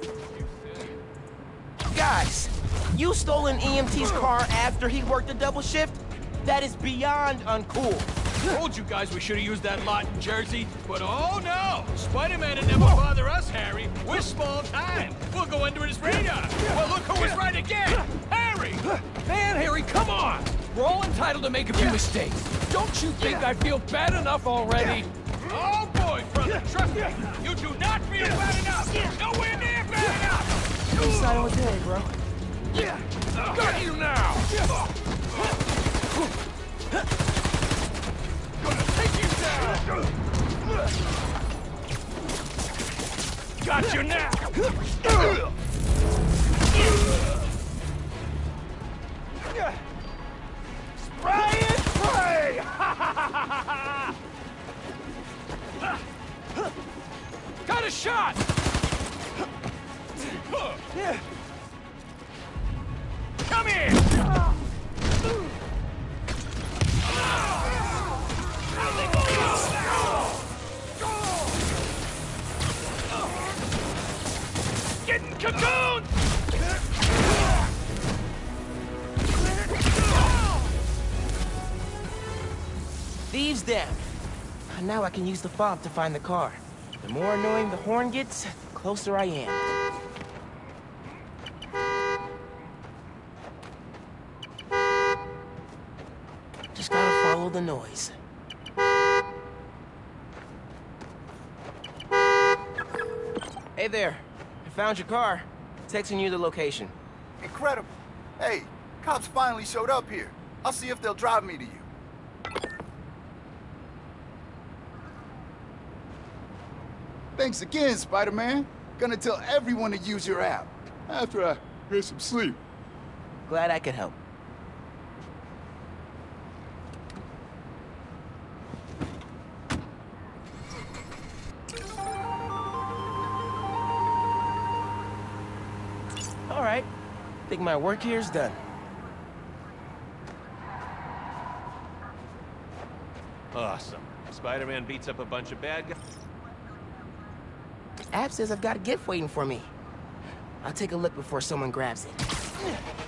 Guys, you stole an E M T's car after he worked a double shift? That is beyond uncool. Told you guys we should have used that lot in Jersey, but oh no! Spider-Man would never bother us, Harry. We're small time. We'll go under his radar. Well, look who was right again! Harry! Man, Harry, come on! We're all entitled to make a few mistakes. Don't you think I feel bad enough already? Oh boy, brother, trust me, you do not feel bad enough! Nowhere near bad enough! You decided what day, bro? Got you now! Gonna take you down! Got you now! Spray and pray! Got a shot! Come here! Getting cocooned! Thieves down. Now I can use the fob to find the car. The more annoying the horn gets, the closer I am. Just gotta follow the noise. Hey there. I found your car. Texting you the location. Incredible. Hey, cops finally showed up here. I'll see if they'll drive me to you. Thanks again, Spider-Man. Gonna tell everyone to use your app. After I get some sleep. Glad I could help. All right. Think my work here's done. Awesome. Spider-Man beats up a bunch of bad guys. App says I've got a gift waiting for me. I'll take a look before someone grabs it.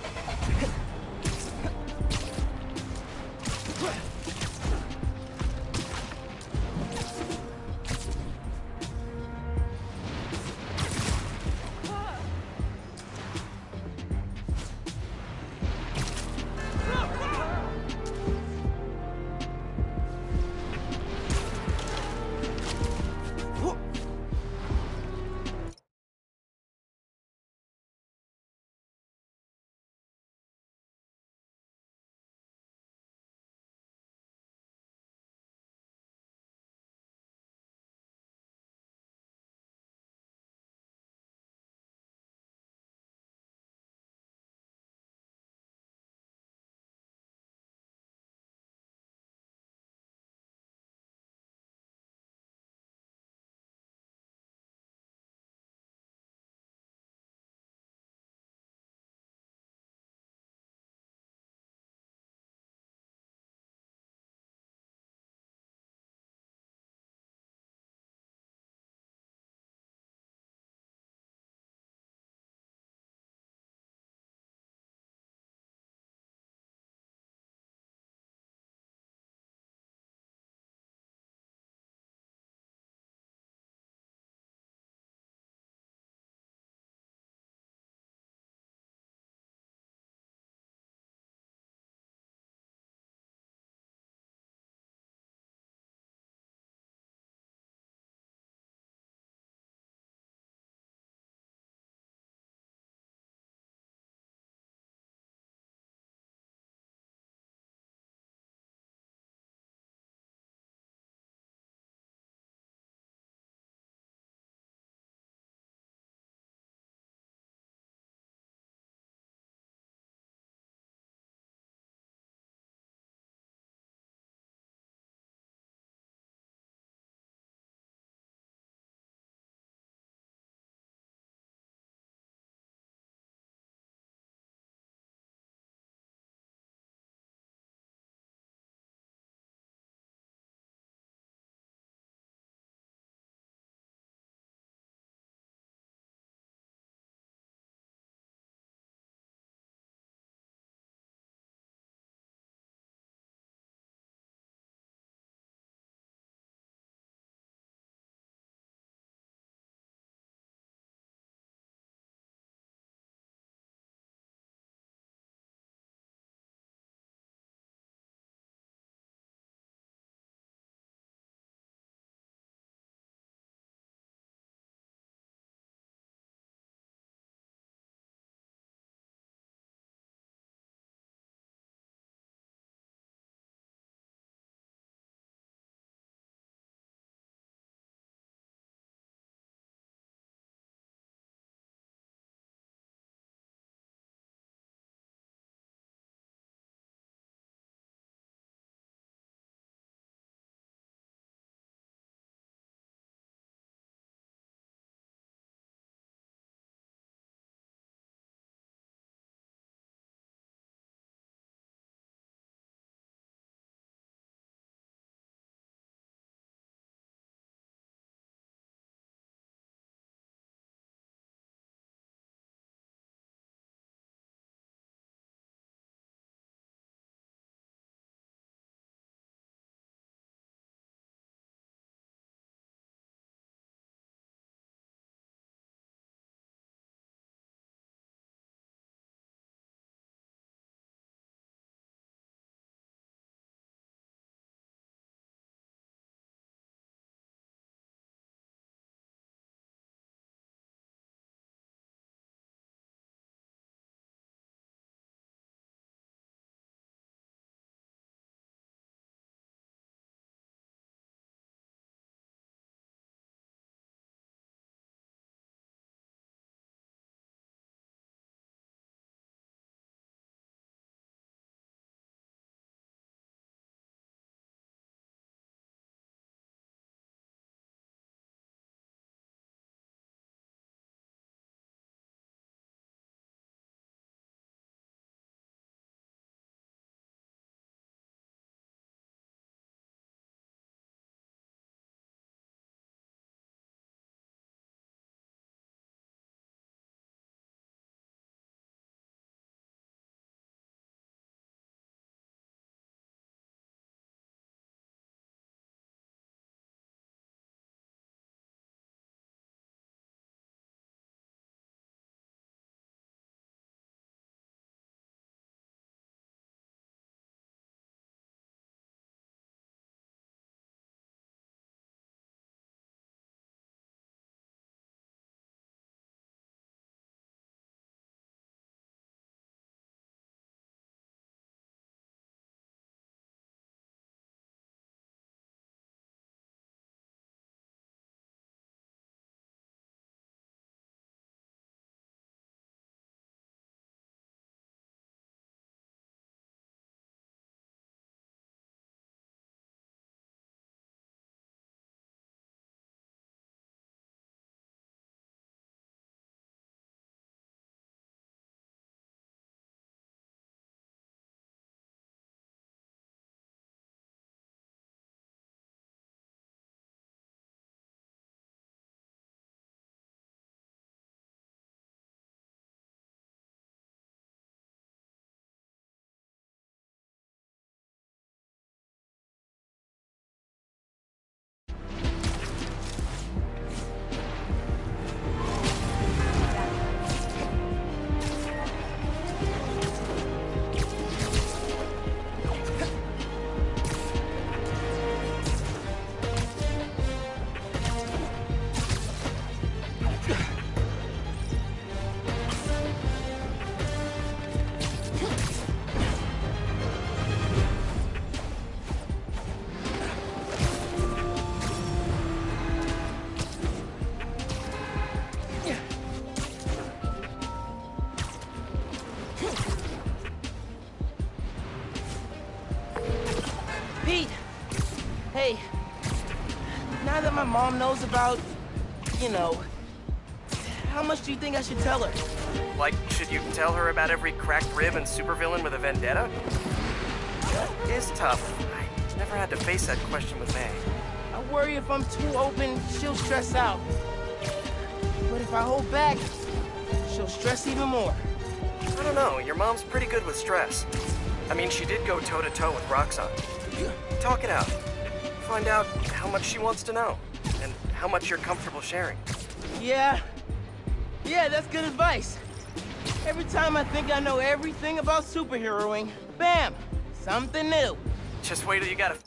Hey, now that my mom knows about, you know, how much do you think I should tell her? Like, should you tell her about every cracked rib and supervillain with a vendetta? It's tough. I never had to face that question with May. I worry if I'm too open, she'll stress out. But if I hold back, she'll stress even more. I don't know, your mom's pretty good with stress. I mean, she did go toe-to-toe with Roxxon. Talk it out. Find out how much she wants to know, and how much you're comfortable sharing. Yeah. Yeah, that's good advice. Every time I think I know everything about superheroing, bam! Something new. Just wait till you gotta...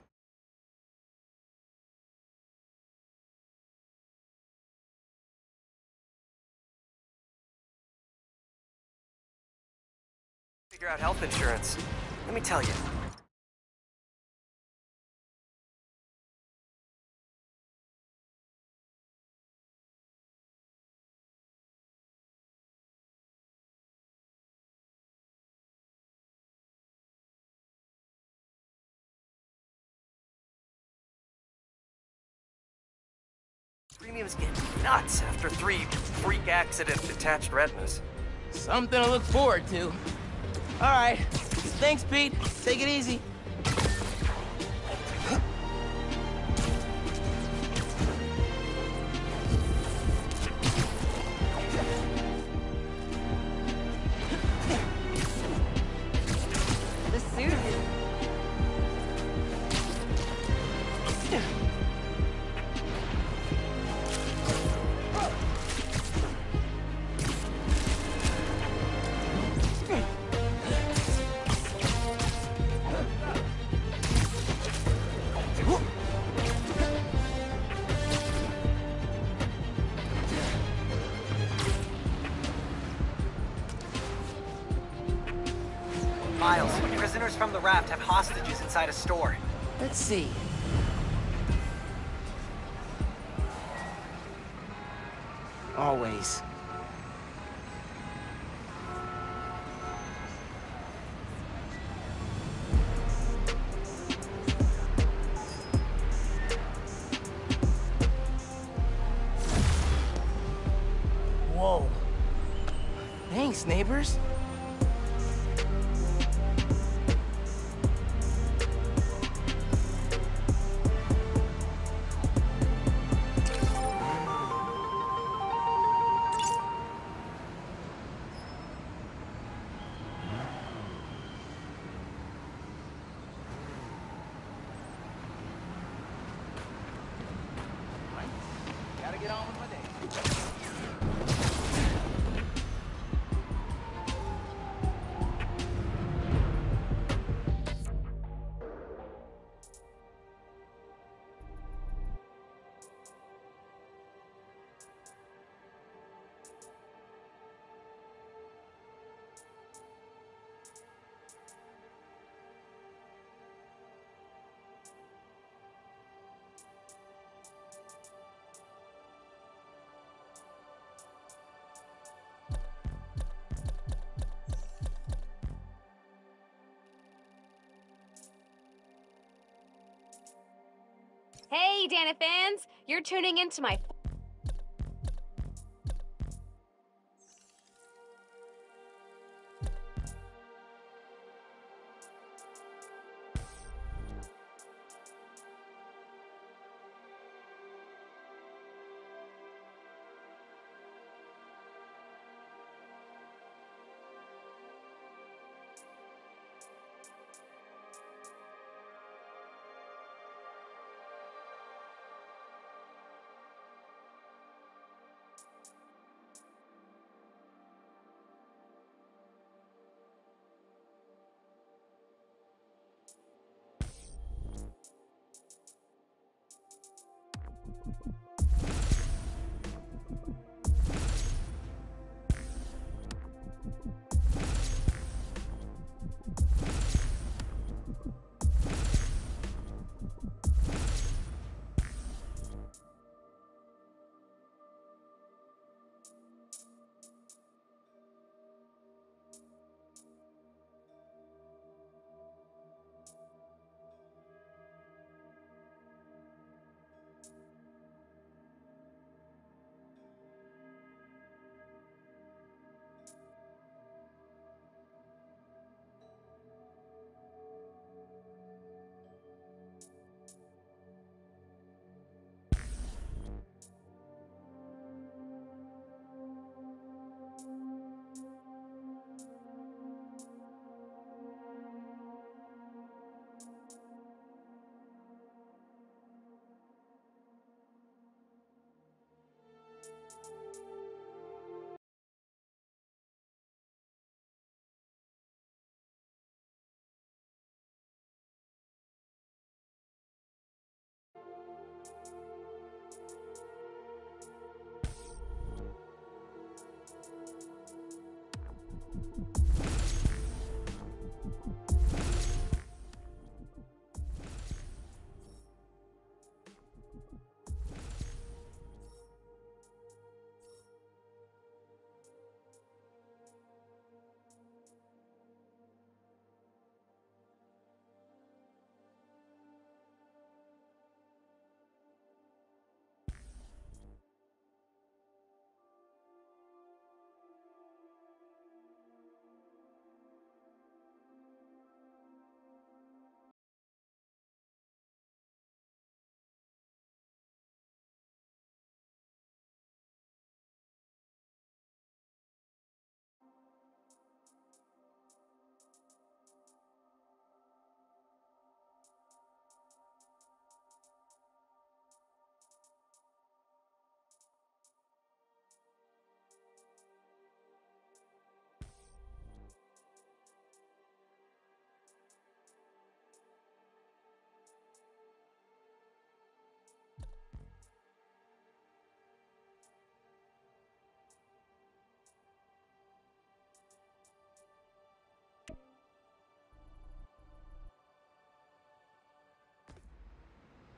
figure out health insurance. Let me tell you. Premiums get nuts after three freak accident-detached retinas. Something to look forward to. All right. Thanks, Pete. Take it easy. The suit. Miles, prisoners from the raft have hostages inside a store. Let's see. Always. Whoa. Thanks, neighbors. Gotta get on with my day. Hey, Dana fans! You're tuning into my...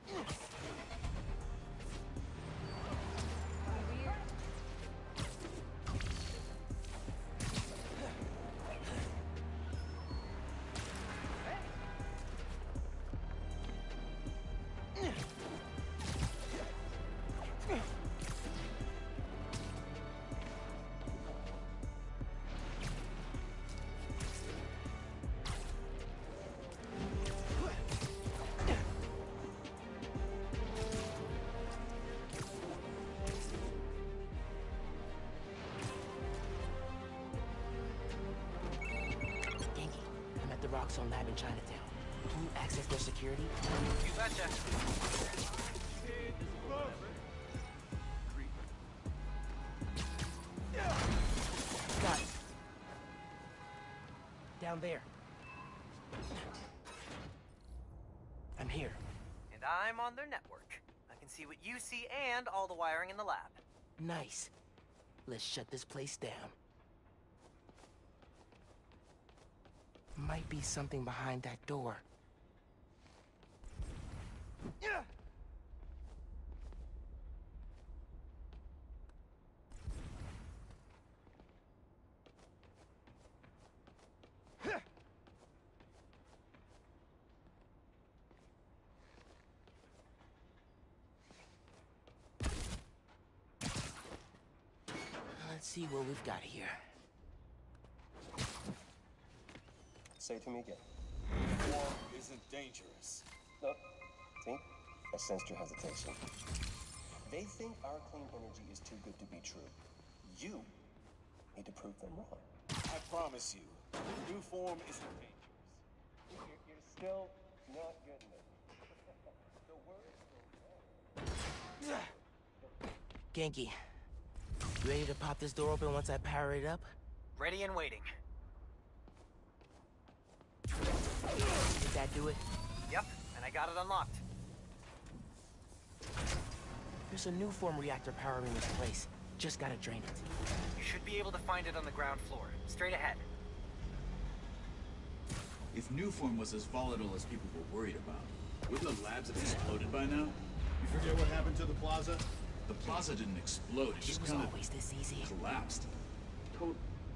Lab in Chinatown. Can you access their security? You betcha. Got it. Down there. I'm here. And I'm on their network. I can see what you see and all the wiring in the lab. Nice. Let's shut this place down. Might be something behind that door. Yeah. Let's see what we've got here. Say it to me again. War isn't dangerous. No. See? I sensed your hesitation. They think our clean energy is too good to be true. You need to prove them wrong. I promise you, the new form isn't dangerous. You're, you're still not getting it. The word is still Genki, you ready to pop this door open once I power it up? Ready and waiting. Did that do it? Yep, and I got it unlocked. There's a new form reactor powering this place. Just gotta drain it. You should be able to find it on the ground floor. Straight ahead. If Newform was as volatile as people were worried about, wouldn't the labs have exploded by now? You forget what happened to the plaza? The plaza didn't explode, it just was kind always this easy. of collapsed. totally.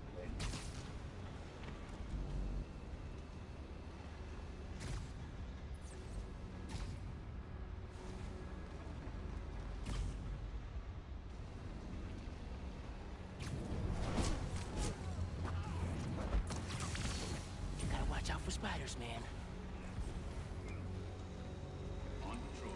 Gotta watch out for spiders, man. On patrol.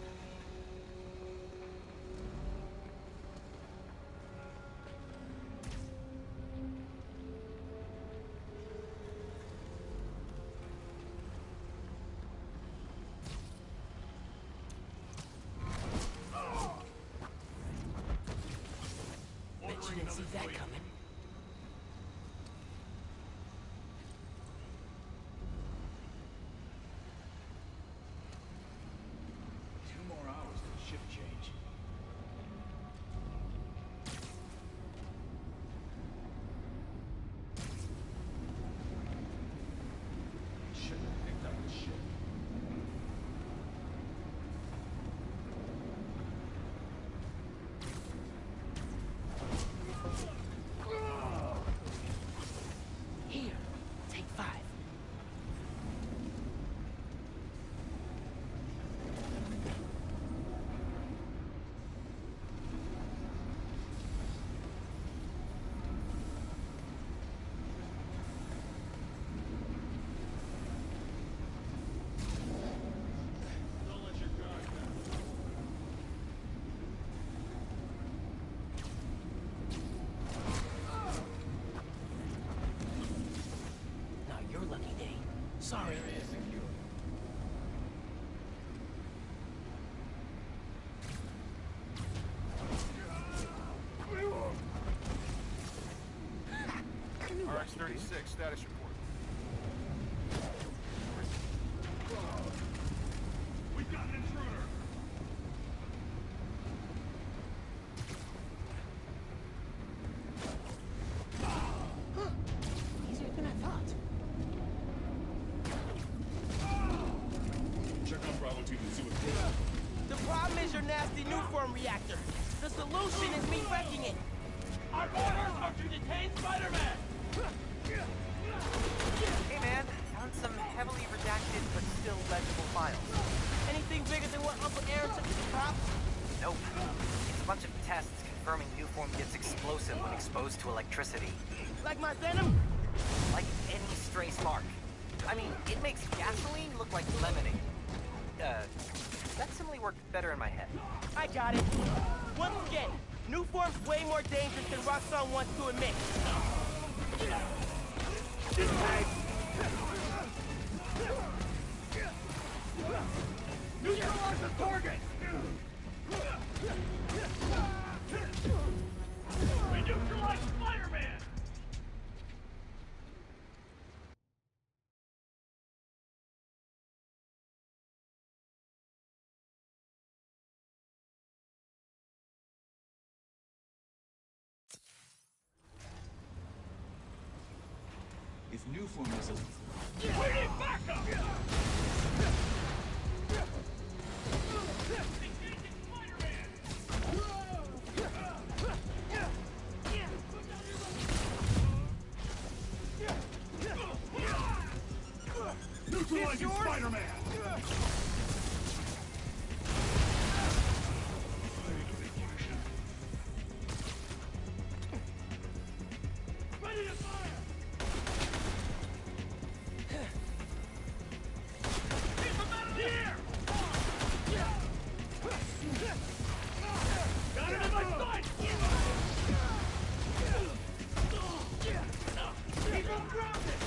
Bet you didn't see that coming. Two more hours to shift change. Shouldn't have picked up the shit. Here, take five. Don't let your guard down. Now your lucky day. Sorry. Area secure. R X thirty-six, status report. We've got an intruder! Easier than I thought. check on Bravo team and see what's going on. The problem is your nasty new form reactor. The solution is me wrecking it. Our orders are to detain Spider-Man! Hey man, found some heavily redacted but still legible files. Anything bigger than what Uncle Aaron took to the cops? Nope. It's a bunch of tests confirming Nuform gets explosive when exposed to electricity. Like my venom? Like any stray spark. I mean, it makes gasoline look like lemonade. Uh, that simile worked better in my head. I got it. Once again, Nuform's way more dangerous than Roxxon wants to admit. Neutralize the target! We neutralize Spider-Man! If Nuform was as... We need backup! Neutralizing Spider-Man! Ready to fire! Keep him out of the air! Got it in my sight! Keep him grounded!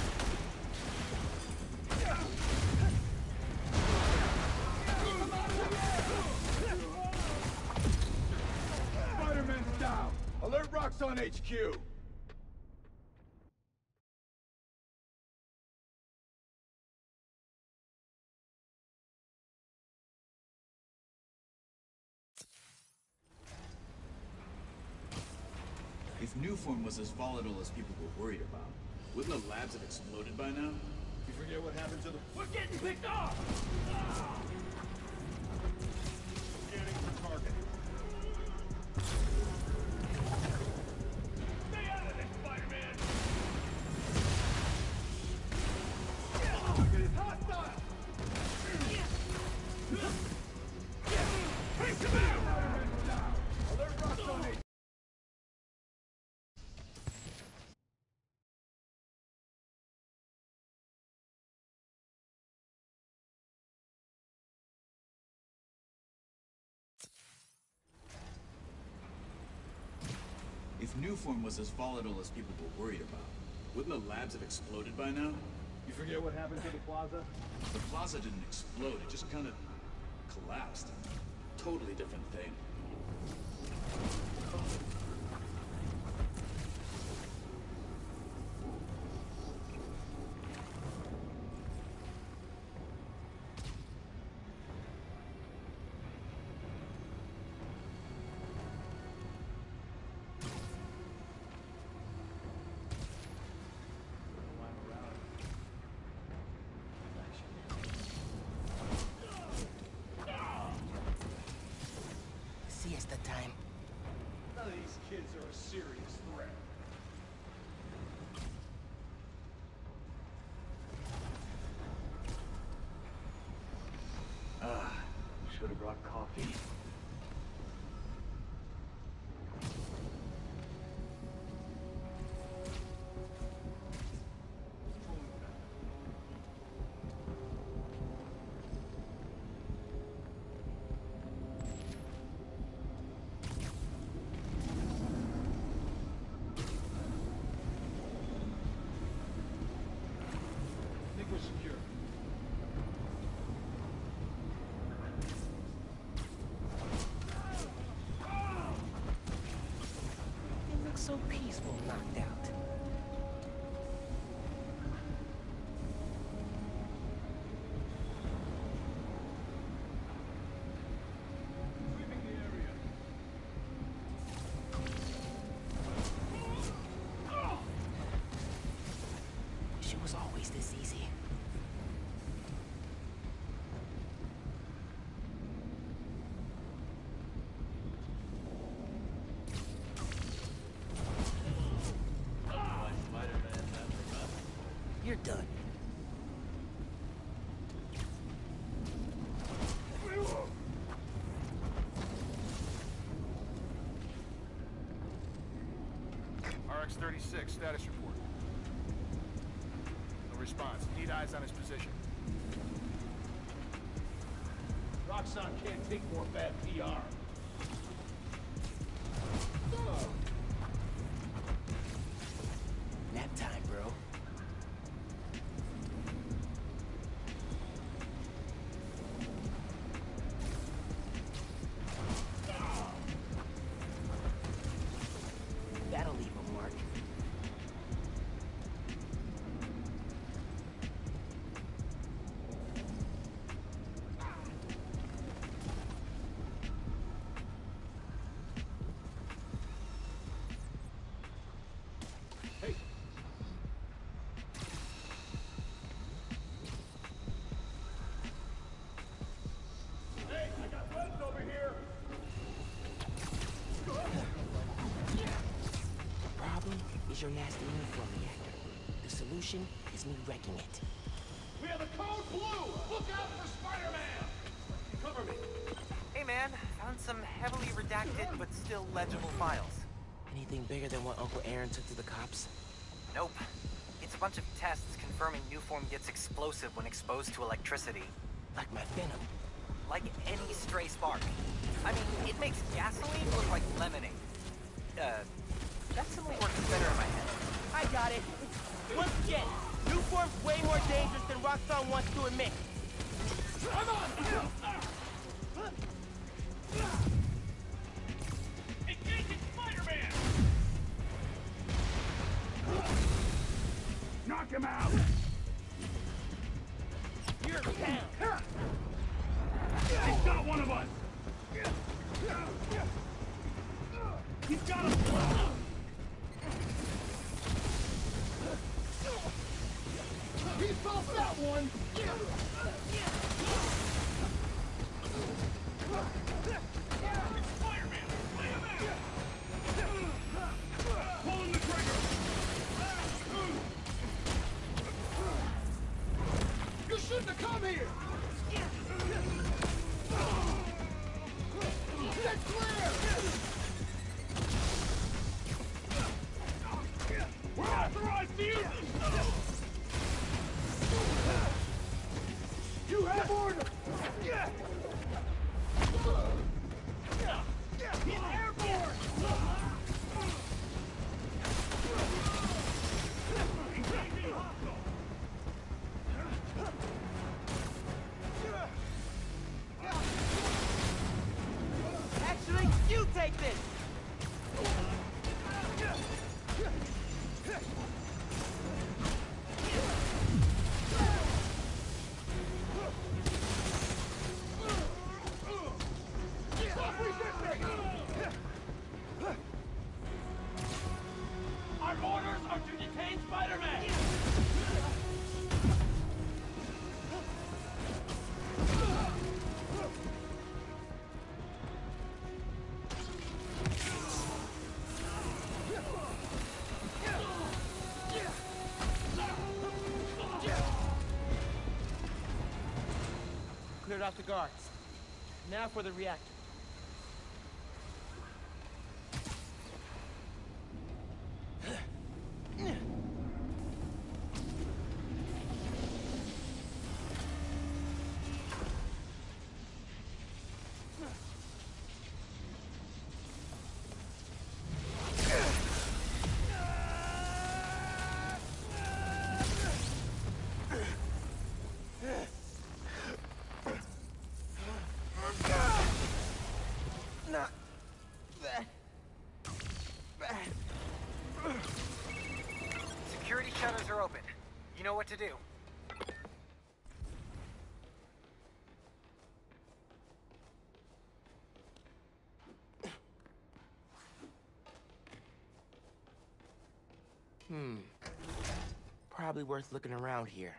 Spider-Man's down! Alert Roxxon H Q! If Nuform was as volatile as people were worried about, wouldn't the labs have exploded by now? You forget what happened to the... We're getting picked off! Scanning for target. Stay out of this, Spider-Man! Target is hostile! Take him out! Spider-Man's down! Alert Roxxon H Q! If Nuform was as volatile as people were worried about, wouldn't the labs have exploded by now? You forget what happened to the plaza? The plaza didn't explode, it just kind of collapsed. Totally different thing. Siesta time. None of these kids are a serious threat. Ah, should have brought coffee. I think we're secure. It looks so peaceful knocked out. Sweeping the area. Wish it was always this easy. Barracks thirty-six, status report. No response. Need eyes on his position. Roxxon can't take more bad P R. Nap time, bro. That'll leave a mark. Hey. Hey, I got friends over here. The problem is your nasty uniform reactor. The solution is me wrecking it. We have a code blue. Look out for Spider-Man. Cover me. Hey man, found some heavily redacted but still legible files. Anything bigger than what Uncle Aaron took to the cops? Nope. It's a bunch of tests confirming Newform gets explosive when exposed to electricity. Like my venom. Like any stray spark. I mean, it makes gasoline look like lemonade. Uh, that simply works better in my head. I got it. Once again, Newform's way more dangerous than Roxxon wants to admit. Come on! Engaging Spider-Man! Knock him out! You're down. He's got one of us! He's got him! He felt that one! Spider-Man! Lay him out! Pulling the trigger! You shouldn't have come here! Get clear! We're authorized to use this! You have order! He's airborne! Engaging hostile! Actually, you take this! Our orders are to detain Spider-Man! Cleared off the guards. Now for the reactor. Not that bad. Security shutters are open. You know what to do. Hmm. Probably worth looking around here.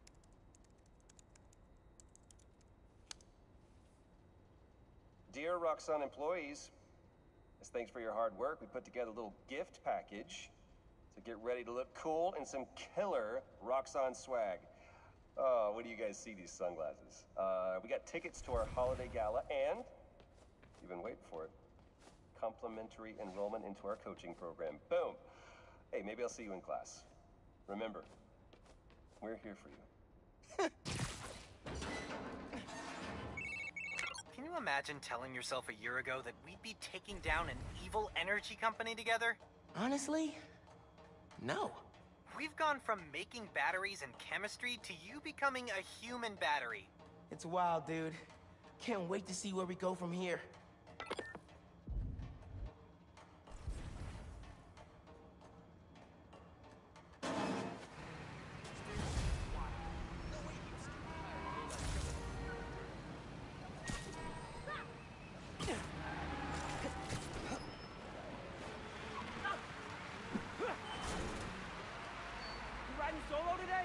Dear Roxxon employees, as thanks for your hard work, we put together a little gift package. So get ready to look cool in some killer Roxxon swag. Oh, what do you guys see, these sunglasses? Uh, we got tickets to our holiday gala and, you've been waiting for it, complimentary enrollment into our coaching program. Boom. Hey, maybe I'll see you in class. Remember, we're here for you. Can you imagine telling yourself a year ago that we'd be taking down an evil energy company together? Honestly, no. We've gone from making batteries and chemistry to you becoming a human battery. It's wild, dude. Can't wait to see where we go from here. Solo today?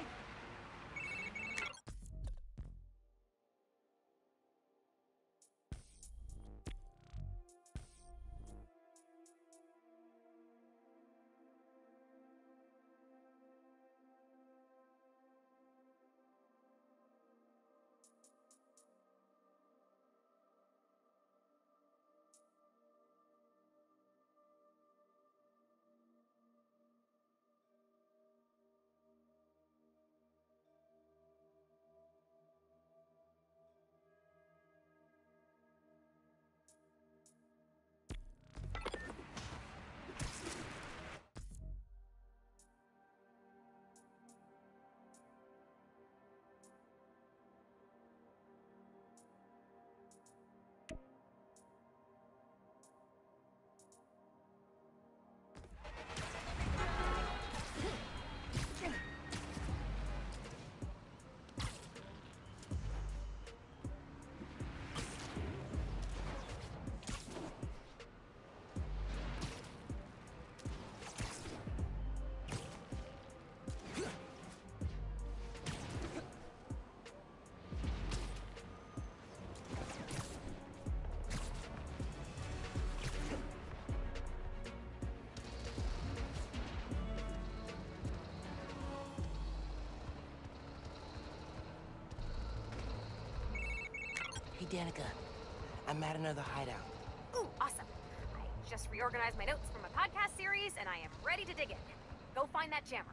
Hey, Danica. I'm at another hideout. Ooh, awesome. I just reorganized my notes from a podcast series, and I am ready to dig in. Go find that jammer.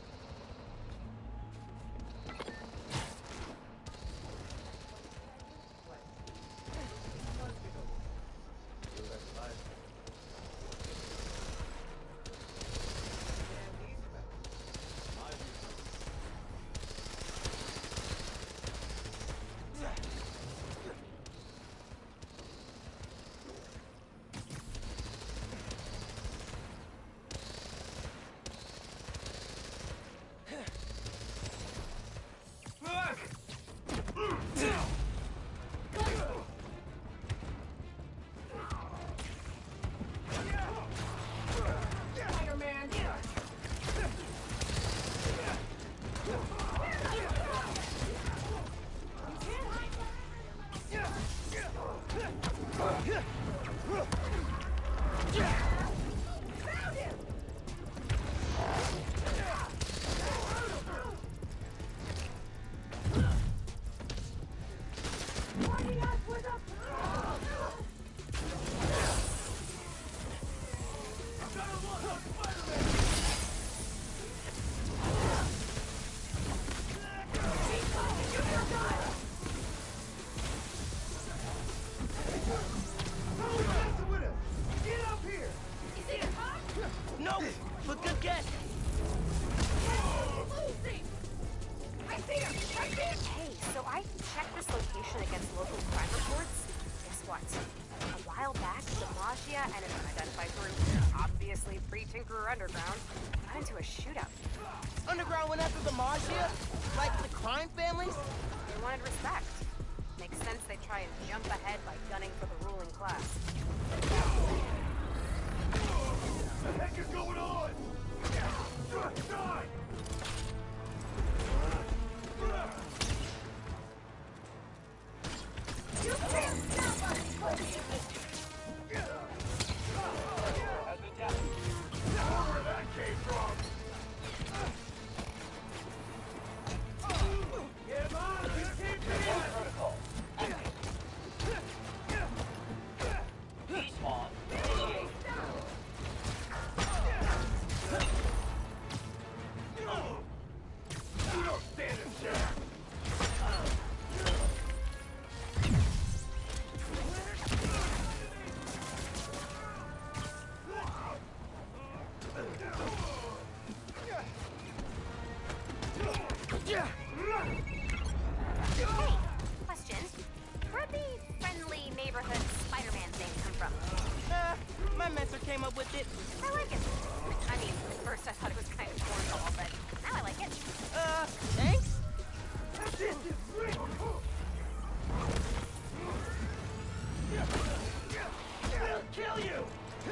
And an unidentified group, obviously pre-Tinkerer Underground, got into a shootout. Underground went after the Marcia? Like the crime families? They wanted respect. Makes sense they try and jump ahead by gunning for the ruling class. What the heck is going on? Die! You can't stop us! Where that came from? Get him on! You keep me! Protocol. Despawn. come up with it? I like it. I mean, at first I thought it was kind of cornball, but now I like it. Uh, thanks? I'll kill you!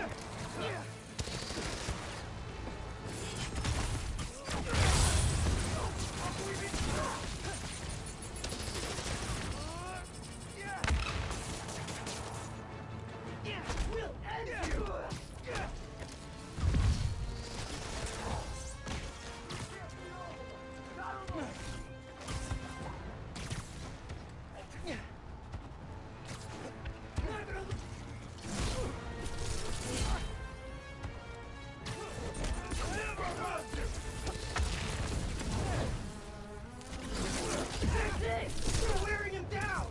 We'll end you! You're wearing him down!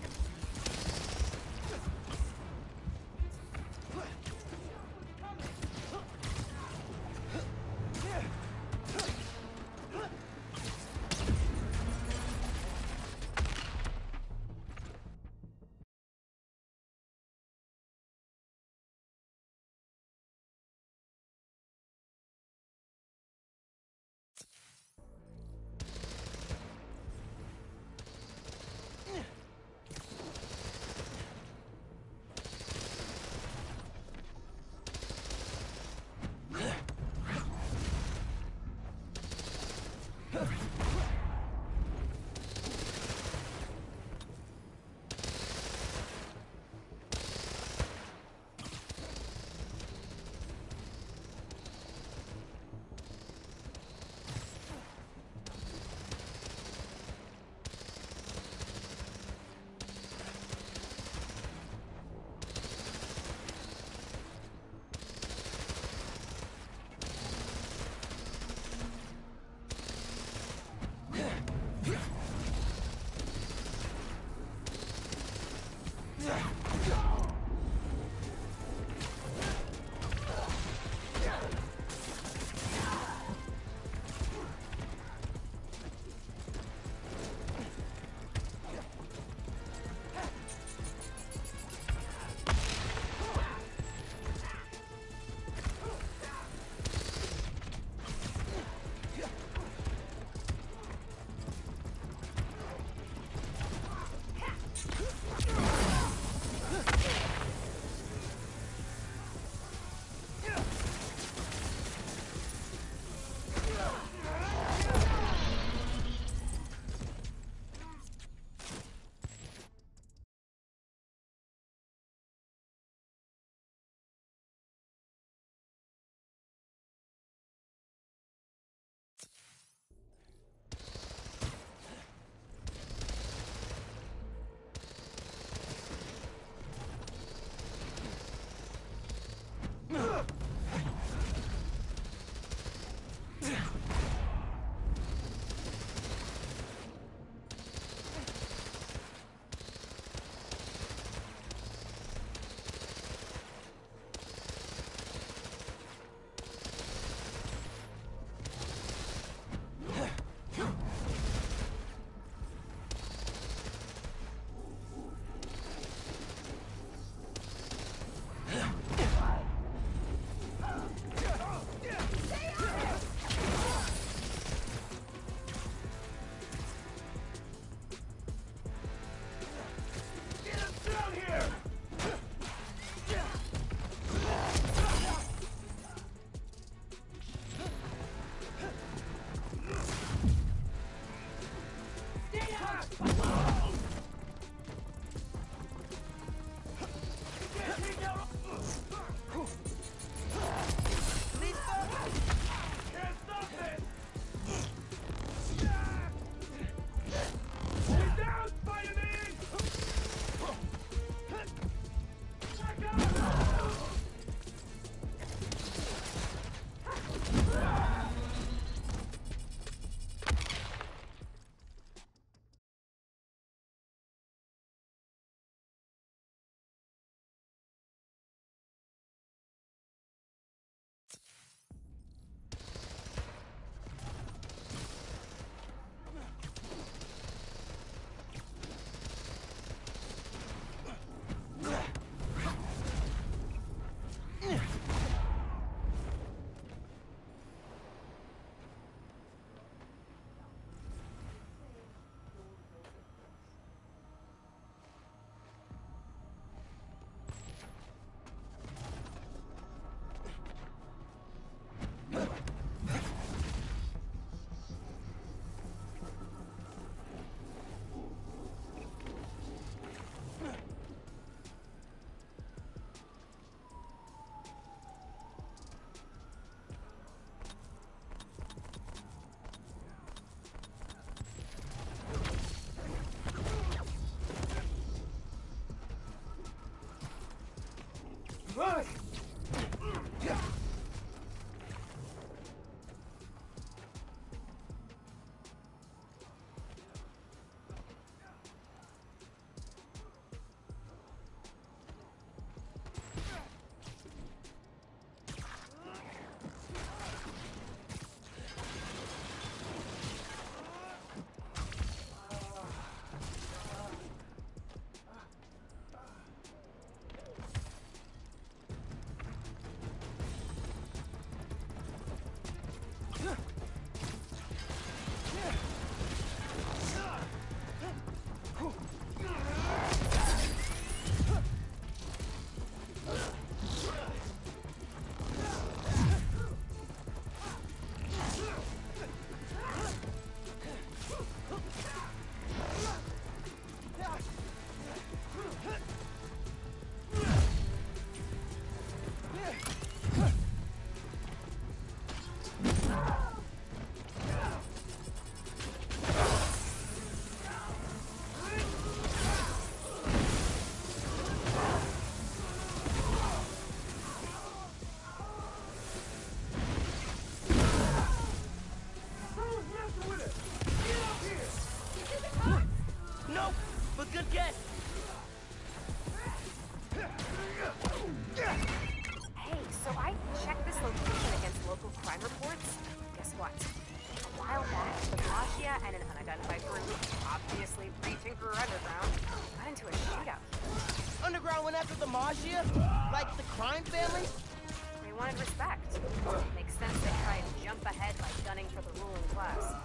underground went after the Mafia? Like the crime family? They wanted respect. Makes sense they try and jump ahead by gunning for the ruling class.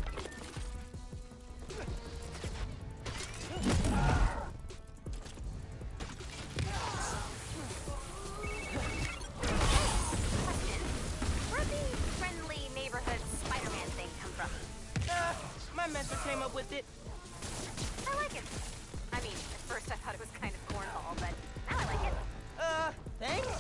Where'd the friendly neighborhood Spider-Man thing come from? Uh, my mentor came up with it. I like it. I mean, at first I thought it was kind of cornball, but now I like it. Uh, thanks?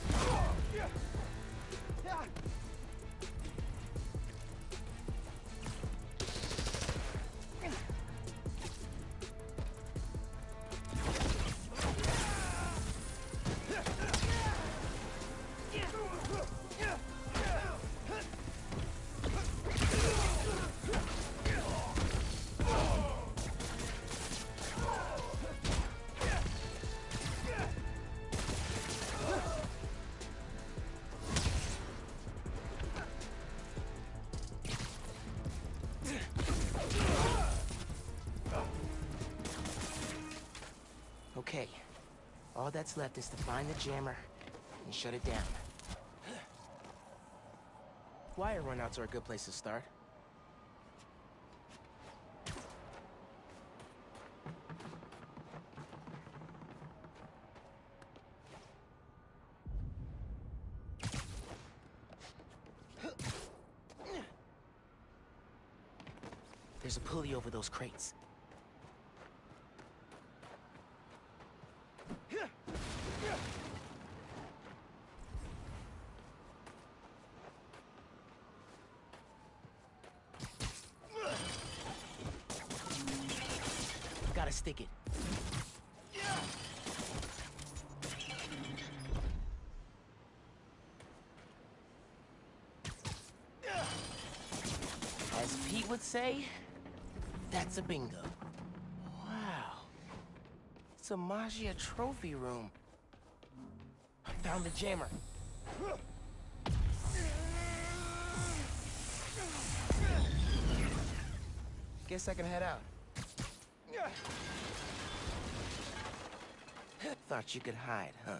Okay, all that's left is to find the jammer and shut it down. Wire runouts are a good place to start. There's a pulley over those crates. Gotta stick it. As Pete would say, that's a bingo. Wow. It's a Magia trophy room. I found the jammer. Guess I can head out. Thought you could hide, huh?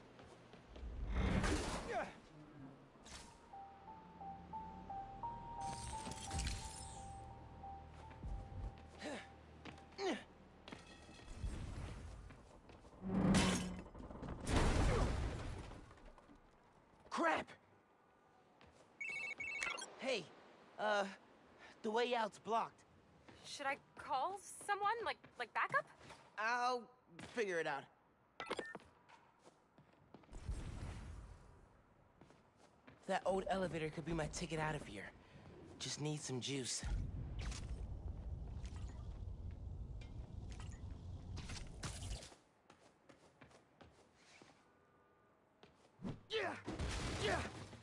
Crap! Hey, uh, the way out's blocked. Should I call someone? Like, like backup? I'll figure it out. That old elevator could be my ticket out of here. Just need some juice. Yeah! Yeah!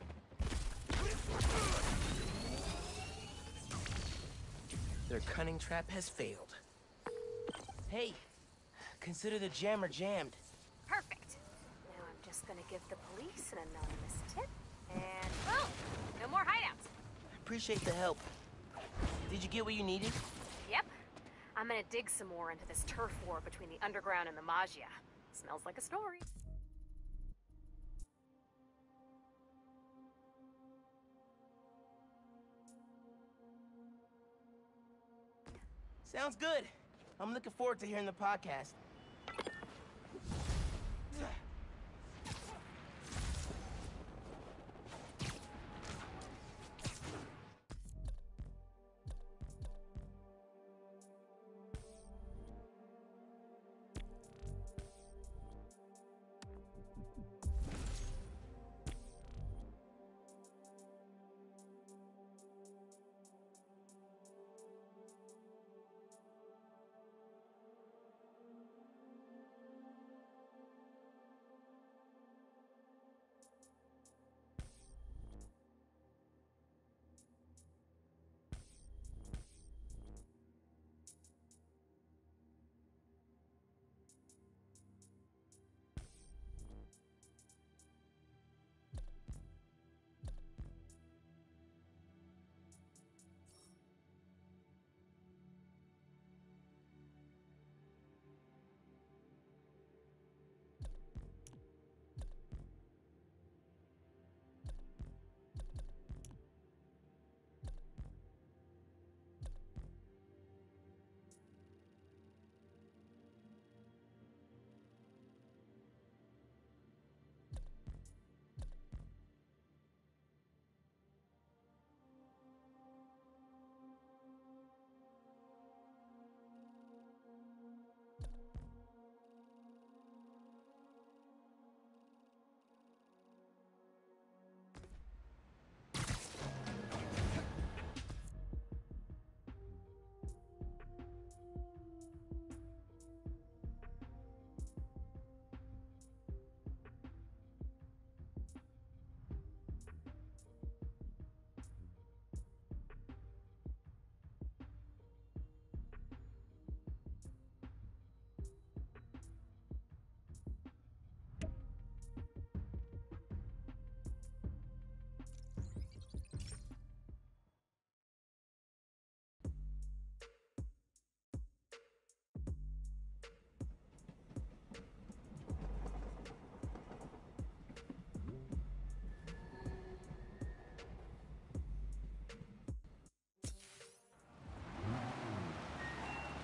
Their cunning trap has failed. Hey, consider the jammer jammed. Perfect. Now I'm just gonna give the police an anonymous tip, and boom! No more hideouts. Appreciate the help. Did you get what you needed? Yep. I'm gonna dig some more into this turf war between the underground and the Magia. Smells like a story. Sounds good. I'm looking forward to hearing the podcast.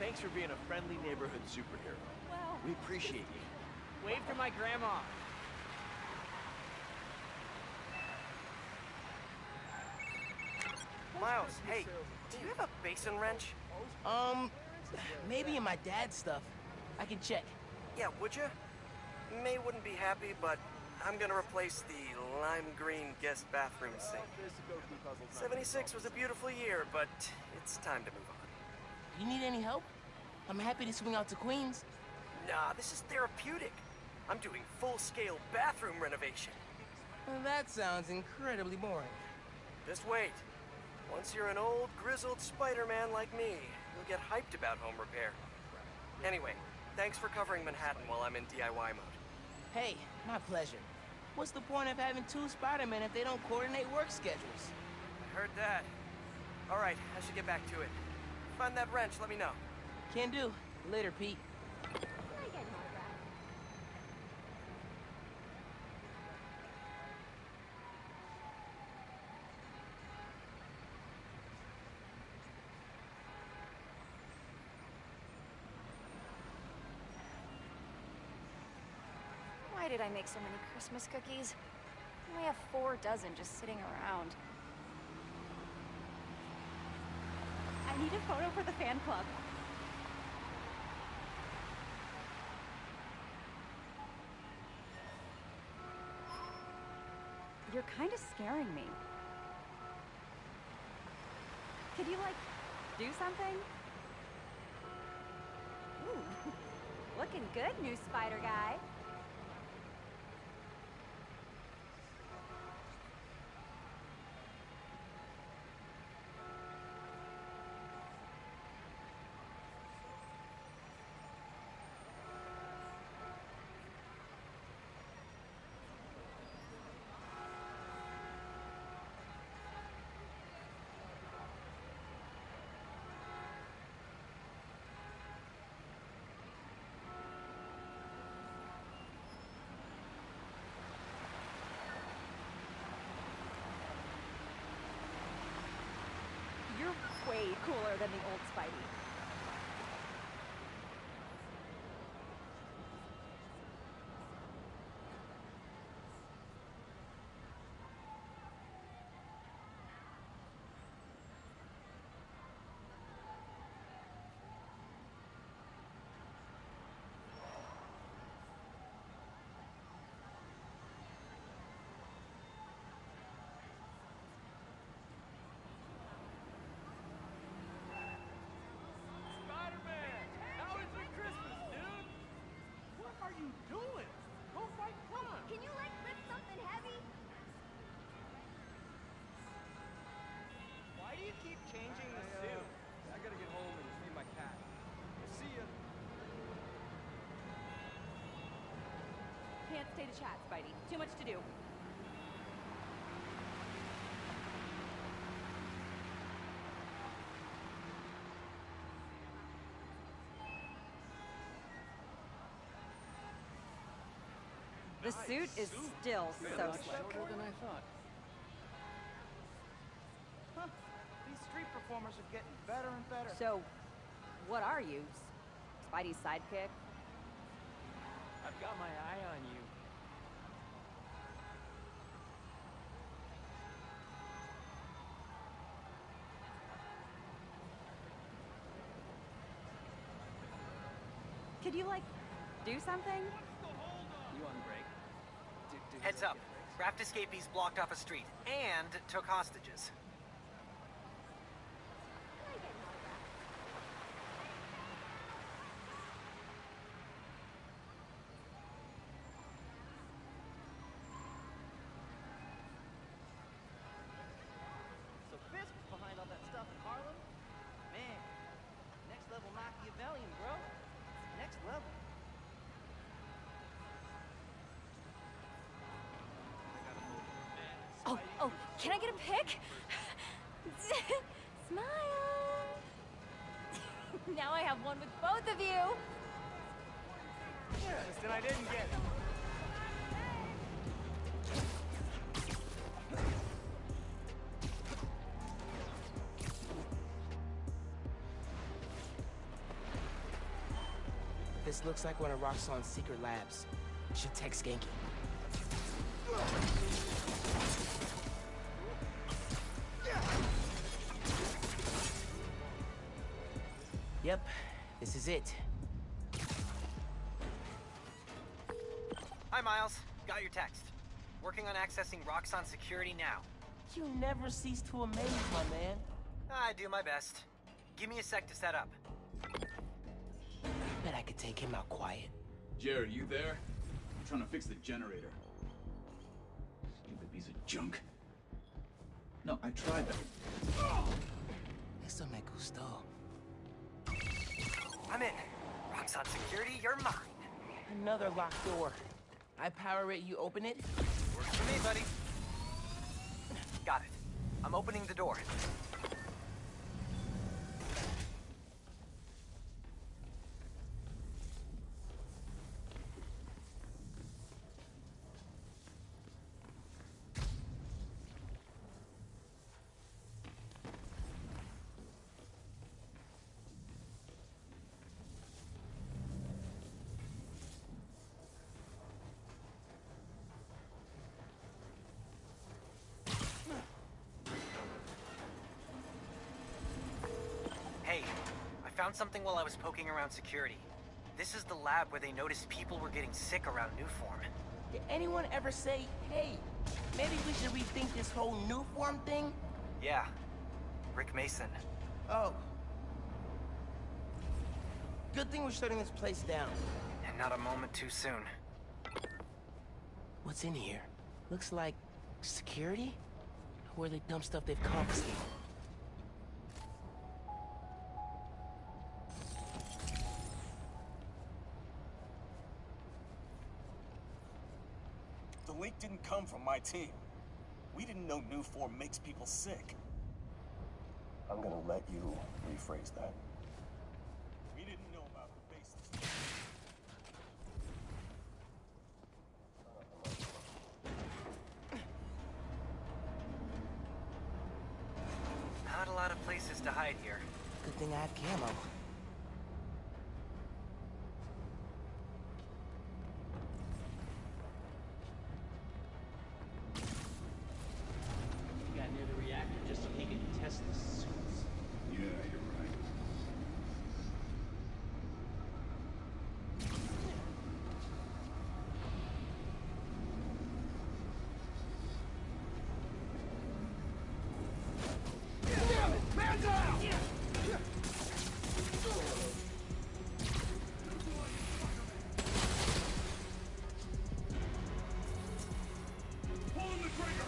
Thanks for being a friendly neighborhood superhero. Well... We appreciate you. Wave to my grandma. Miles, hey, do you have a basin wrench? Um, maybe in my dad's stuff. I can check. Yeah, would you? May wouldn't be happy, but I'm gonna replace the lime green guest bathroom sink. seventy-six was a beautiful year, but it's time to move on. You need any help? I'm happy to swing out to Queens. Nah, this is therapeutic. I'm doing full-scale bathroom renovation. Well, that sounds incredibly boring. Just wait. Once you're an old, grizzled Spider-Man like me, you'll get hyped about home repair. Anyway, thanks for covering Manhattan while I'm in D I Y mode. Hey, my pleasure. What's the point of having two Spider-Men if they don't coordinate work schedules? I heard that. All right, I should get back to it. Find that wrench, let me know. Can do. Later, Pete. Why did I make so many Christmas cookies? I only have four dozen just sitting around. I need a photo for the fan club. You're kind of scaring me. Could you, like, do something? Ooh, looking good, new spider guy. You're way cooler than the old Spidey. Can you, like, lift something heavy? Why do you keep changing the suit? I gotta get home and feed my cat. See ya. Can't stay to chat, Spidey. Too much to do. The suit is still so slick. Shorter than I thought. Huh. These street performers are getting better and better. So, what are you? Spidey's sidekick? I've got my eye on you. Could you, like, do something? You on break? Heads up. Raft escapees blocked off a street and took hostages. So Fisk was behind all that stuff in Harlem? Man, next level Machiavellian, bro. Next level. Oh, oh, can I get a pic? Smile! Now I have one with both of you! Yes, and I didn't get it. This looks like one of Roxxon's secret labs. Should text Genki. Yep, this is it. Hi, Miles. Got your text. Working on accessing Roxxon security now. You never cease to amaze, my man. I do my best. Give me a sec to set up. Bet I could take him out quiet. Jared, you there? I'm trying to fix the generator. Stupid piece of junk. No, I tried that. Eso me gustó. I'm in. Roxxon security, you're mine. Another locked door. I power it, you open it? Works for me, buddy. Got it. I'm opening the door. Hey, I found something while I was poking around security. This is the lab where they noticed people were getting sick around Newform. Did anyone ever say, hey, maybe we should rethink this whole Newform thing? Yeah. Rick Mason. Oh. Good thing we're shutting this place down. And not a moment too soon. What's in here? Looks like security? Where they dump stuff they've confiscated. The leak didn't come from my team. We didn't know Newform makes people sick. I'm gonna let you rephrase that. We didn't know about the basis. Not a lot of places to hide here. Good thing I have camo. He got near the reactor just so he could test the suits. Yeah, you're right. Damn it! Man down! Pulling the trigger!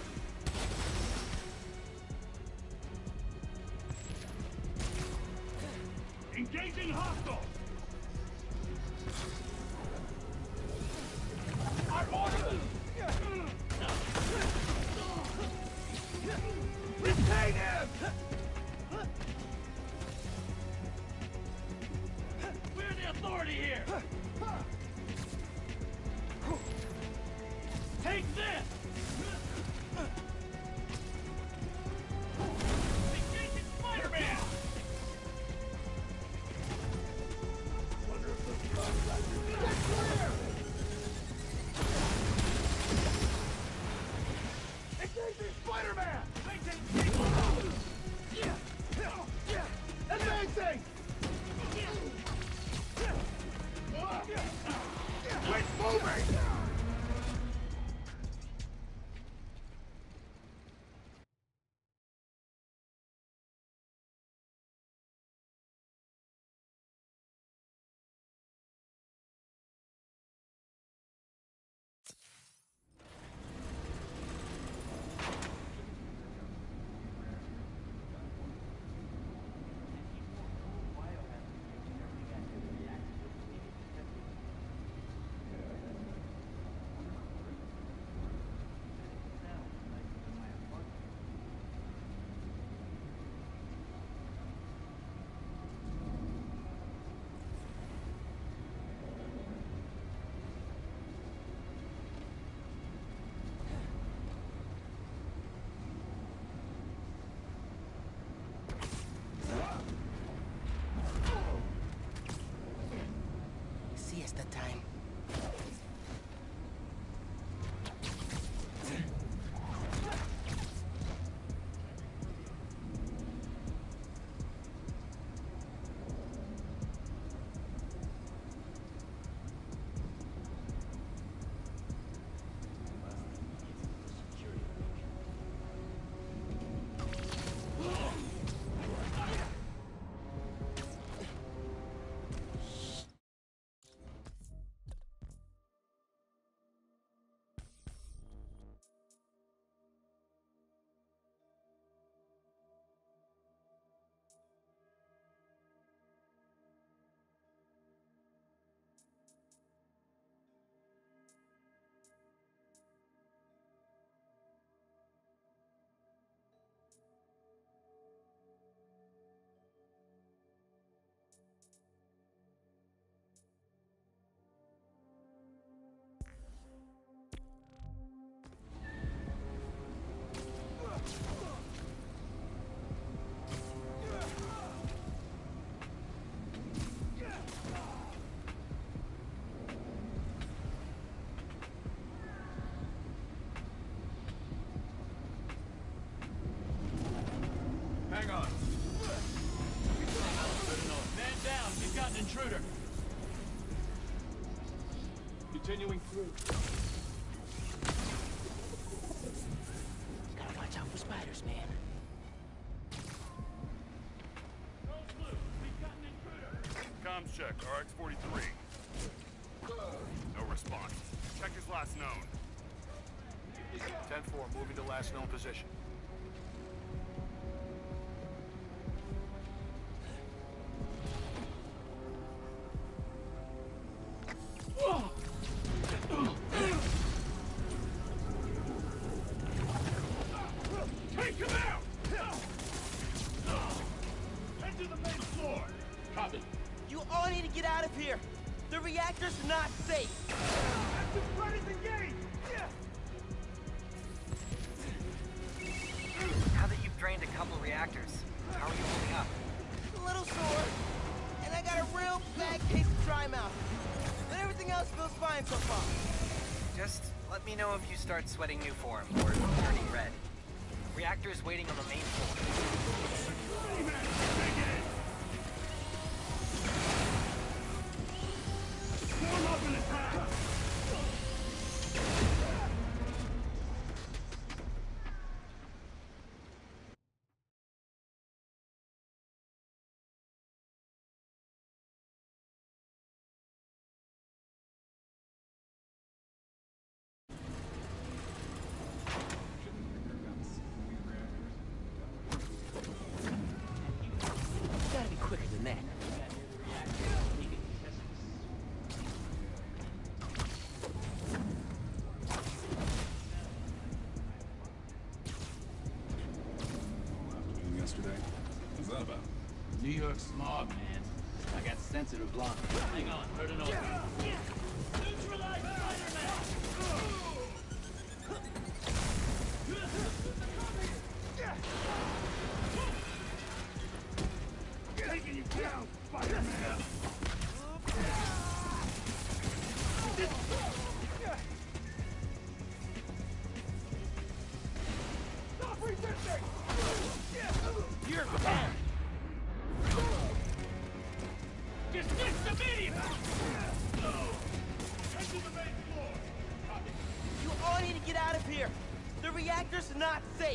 Engaging hostile! I'm ordered! Retain him! We're the authority here! Take this! Engaging Spider-Man! Get clear! Engaging Spider-Man! Advancing! Quit moving! Continuing through. Gotta watch out for spiders, man. Comms check, R X forty-three. No response. Check his last known. ten four, moving to last known position. Take him out! Head to the main floor. Copy. You all need to get out of here. The reactor's not safe. Active credits engaged! Now that you've drained a couple reactors, how are you holding up? A little sore, and I got a real bad case of dry mouth. But everything else feels fine so far. Just let me know if you start sweating new form or turning red. Reactors waiting on the main floor. Form up and attack! Gotta be quicker than that. Yesterday? What's that about? New York smog, man. I got sensitive lungs. Hang on, heard an order. Neutralize Spider-Man! Taking you down, Spider-Man! Stop resisting! You're bad. Dismiss the immediately! Head to the main floor! You all need to get out of here. The reactor's not safe.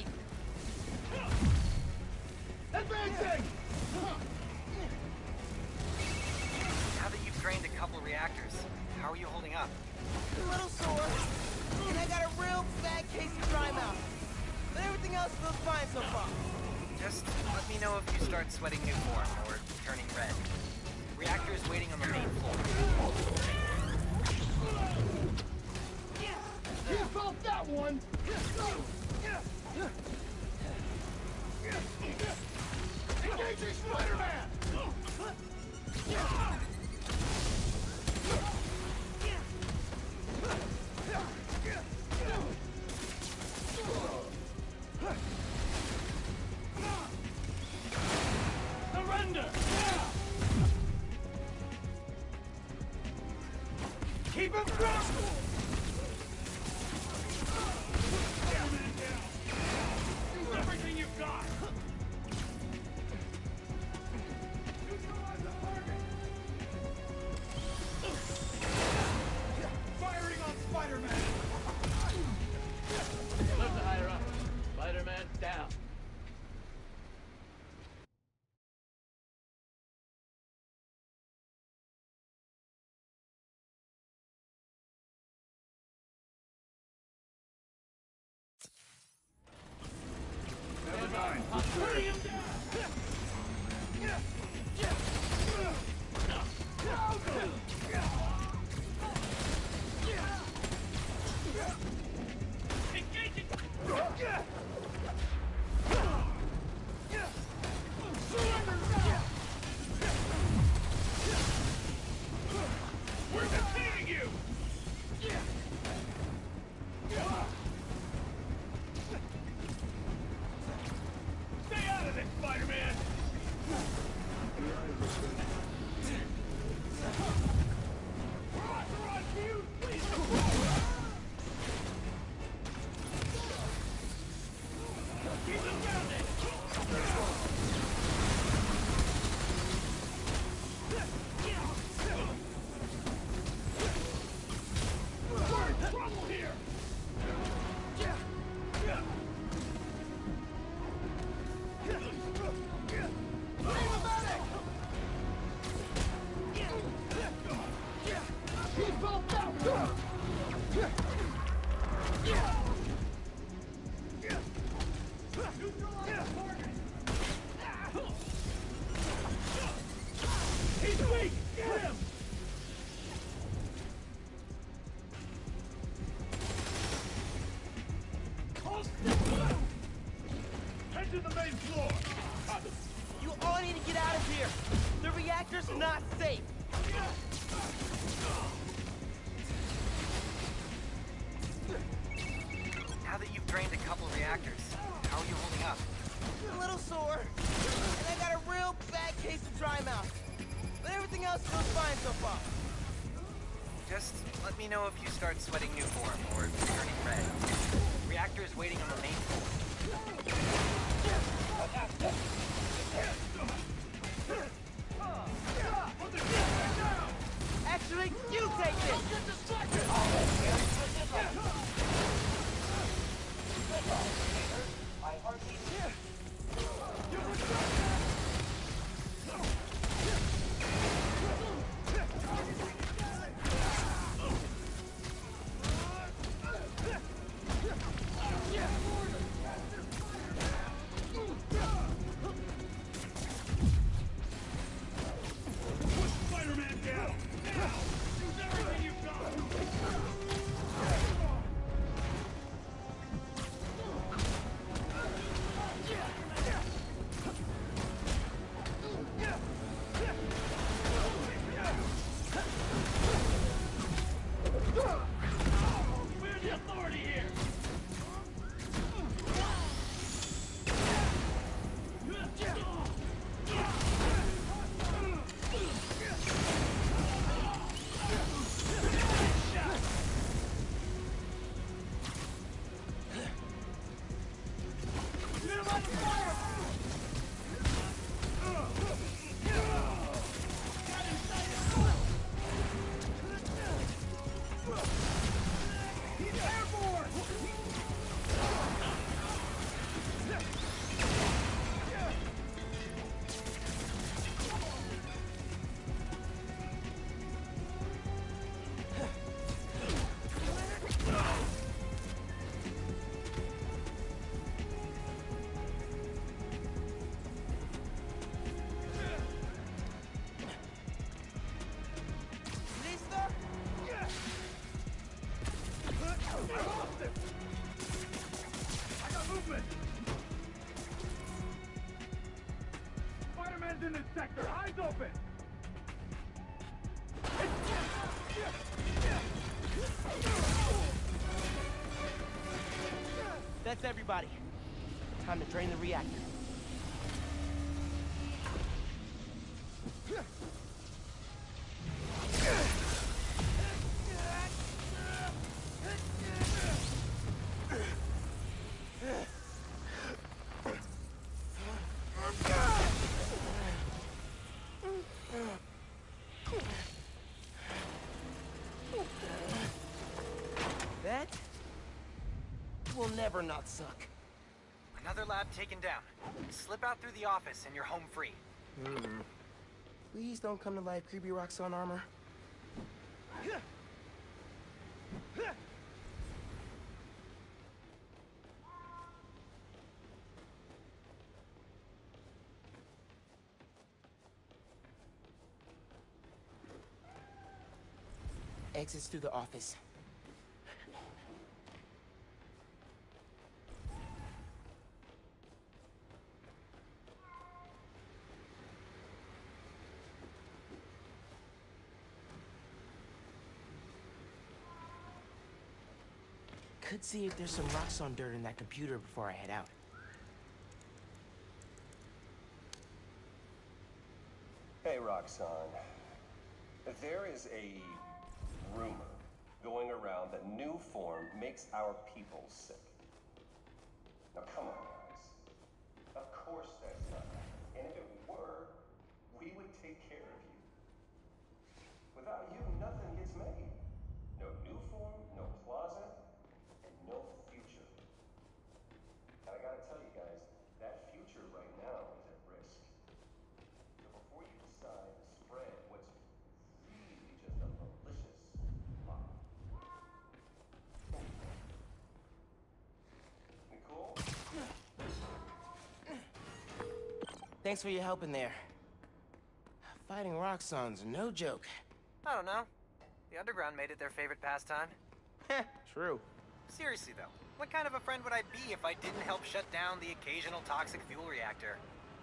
Advancing! Now that you've drained a couple reactors, how are you holding up? A little sore, and I got a real bad case of dry mouth. But everything else feels fine so far. Just let me know if you start sweating new form or turning red. Reactors waiting on the main floor. You felt that one! Engaging Spider-Man! Surrender! Keep him grounded! Use everything you've got! Neutralize the target! Firing on Spider-Man! Lift the higher up. Spider-Man down. Never mind. Putting him down! Engaging! Surrender now! We're detaining you! Stay out of this, Head to the main floor! You all need to get out of here! The reactor's not safe! Now that you've drained a couple reactors, how are you holding up? A little sore, and I got a real bad case of dry mouth. But everything else feels fine so far. Just let me know if you start sweating new form or turning red. Reactor is waiting on the main floor. Actually, you take it! Don't get distracted! My heartbeat here. Push Spider-Man down! Now! Use everything you've got! We're the authority here! I got movement! Spider-Man's in this sector! Eyes open! That's everybody. Time to drain the reactor. That will never not suck. Another lab taken down. Slip out through the office and you're home free. Hmm. Please don't come to life, creepy Roxxon armor. Exits through the office. Could see if there's some Roxxon dirt in that computer before I head out. Hey, Roxxon. There is a rumor going around that new form makes our people sick. Now, come on, guys. Of course that's not happening. And if it were, we would take care of you. Without you, nothing gets made. No new form, no plaza, and no future. And I gotta tell you guys, that future right now is at risk. So before you decide to spread what's really just a malicious lie. We cool? Thanks for your help in there. Fighting Roxxon's no joke. I don't know. The underground made it their favorite pastime. True. Seriously though, what kind of a friend would I be if I didn't help shut down the occasional toxic fuel reactor?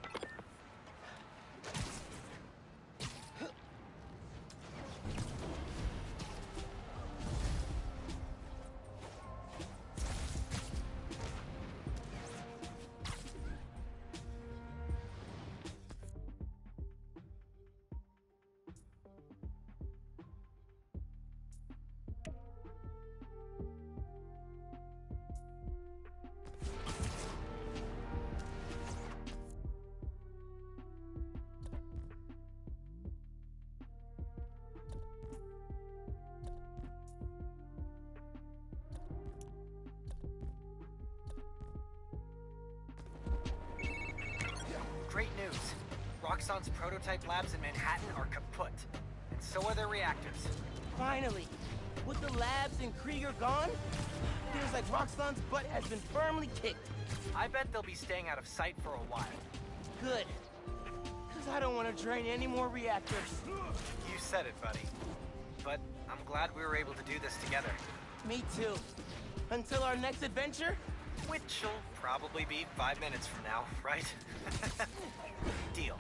Great news. Roxxon's prototype labs in Manhattan are kaput. And so are their reactors. Finally! With the labs and Krieger gone, feels like Roxxon's butt has been firmly kicked. I bet they'll be staying out of sight for a while. Good. Because I don't want to drain any more reactors. You said it, buddy. But I'm glad we were able to do this together. Me too. Until our next adventure? Which'll probably be five minutes from now, right? Deal.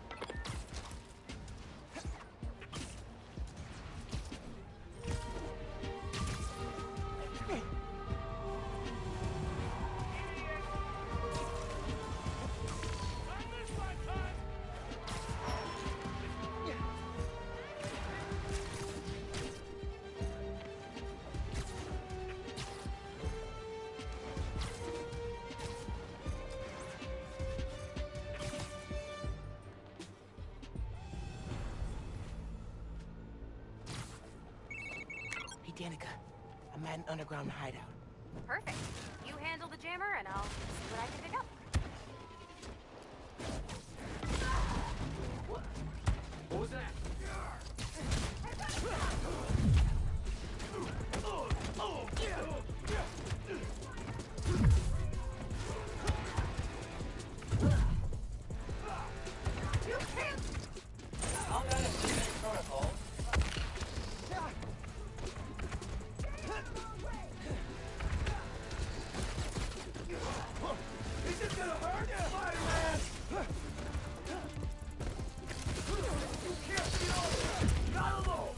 Danica, I'm at an underground hideout. Perfect. You handle the jammer, and I'll see what I can pick up. What was that? You can't! I'll run a three-minute protocol. Is this gonna hurt? Spider-Man! You can't be over! Not alone!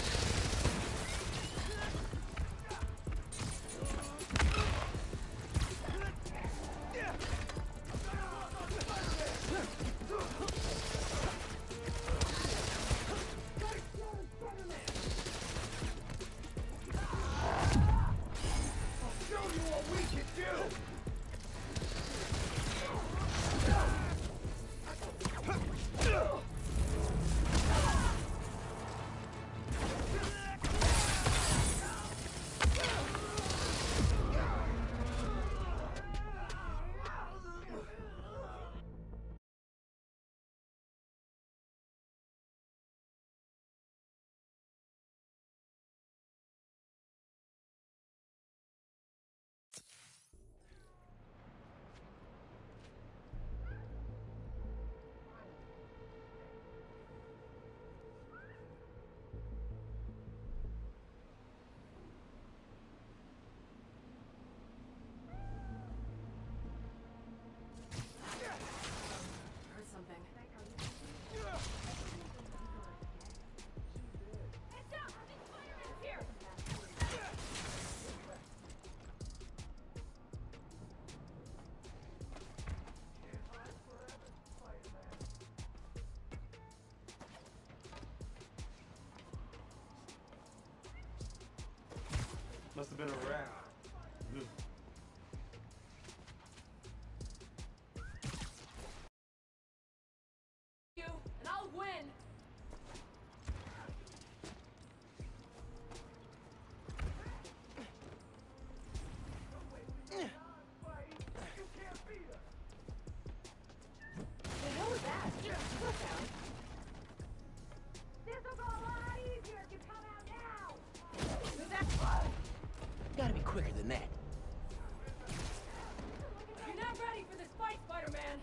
I'll show you what we can do! Must have been a rat. Ugh. You, and I'll win. The hell was that? What sound? This'll go a lot easier if you come out now! Who's that? Gotta be quicker than that. You're not ready for this fight, Spider-Man.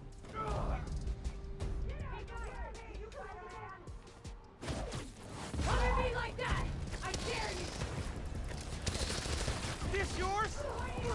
Ah!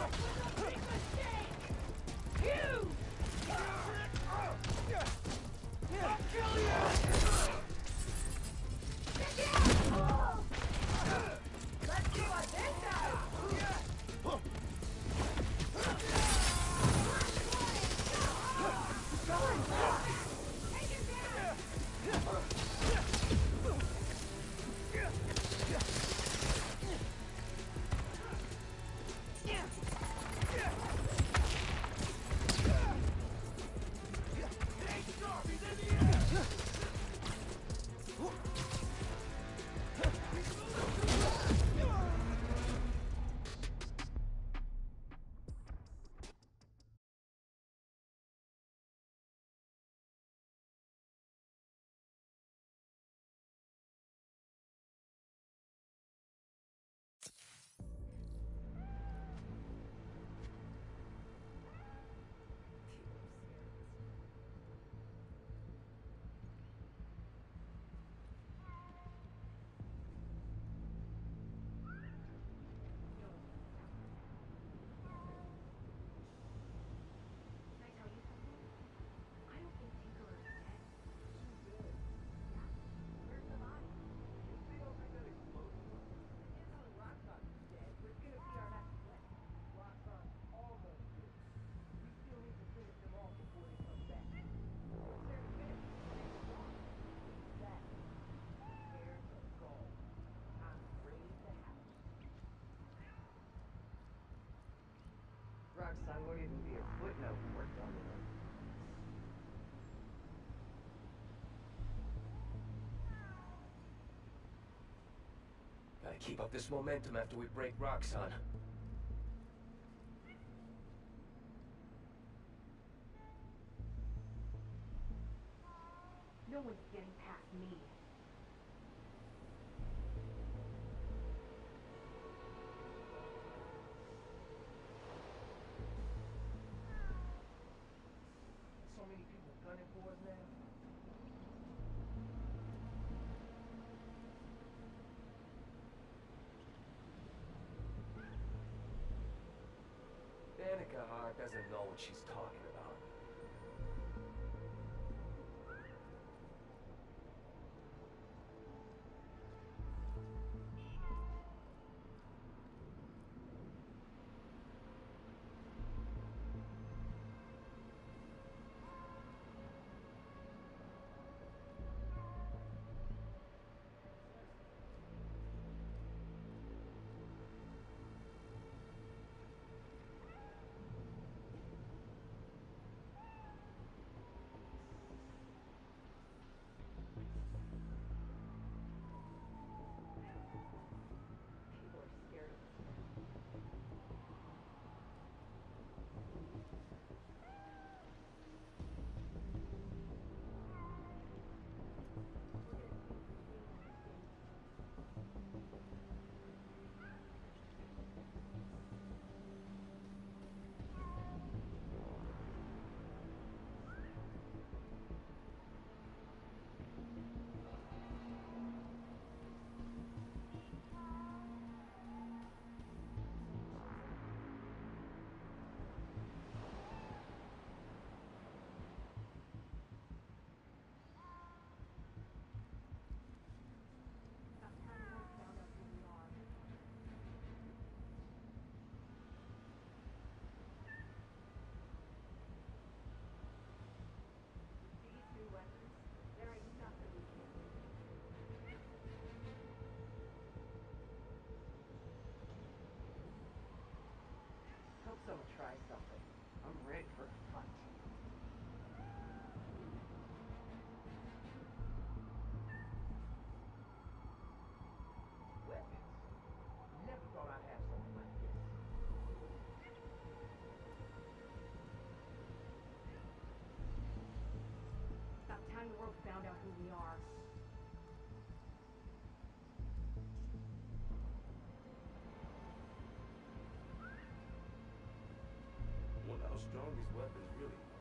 Roxanne won't even be a footnote when we're done with it. Gotta keep up this momentum after we break Roxanne. No one's getting past me. So many people gunning for us now. Danica Hart doesn't know what she's talking about. Hope someone tries something. I'm ready for a fight. Weapons. Never thought I'd have something like this. About time the world found out who we are. Wonder how strong these weapons really are.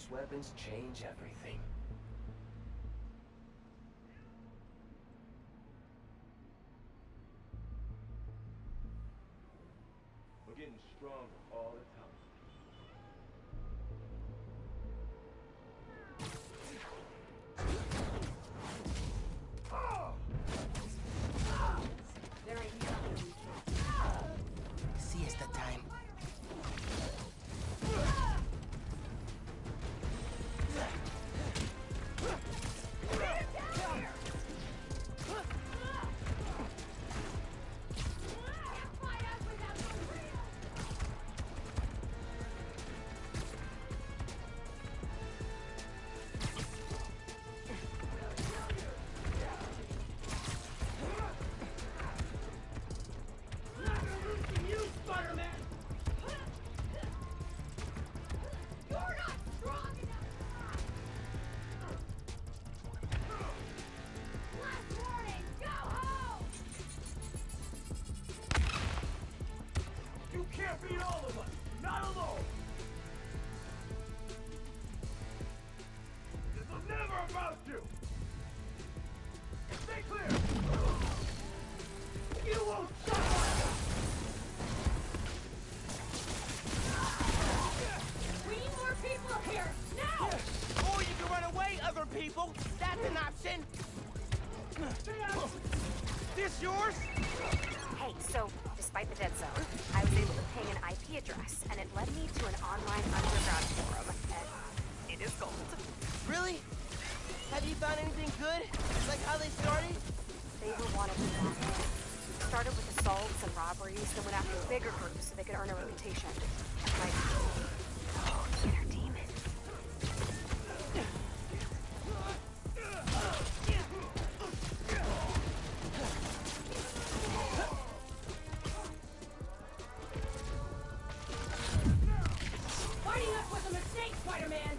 Those weapons change everything. We're getting stronger all the time. There ain't nothing. Siesta time. People, that's an option. This yours? Hey, so, despite the dead zone, I was able to ping an I P address, and it led me to an online underground forum, and it is gold. Really? Have you found anything good? Like how they started? They were one of the best. Started with assaults and robberies, then went after bigger groups so they could earn a reputation. Like, inner demons. Spider-Man!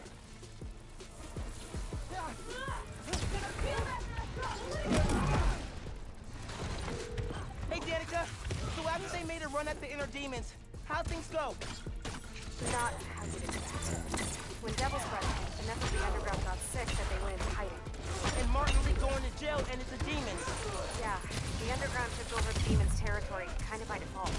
Hey, Danica. So after they made a run at the inner demons, how'd things go? Not how you'd expect. When Devil's president, enough of the underground got sick that they went into hiding. And Martin Lee going to jail and it's the demons. Yeah, the underground took over the demons' territory, kind of by default.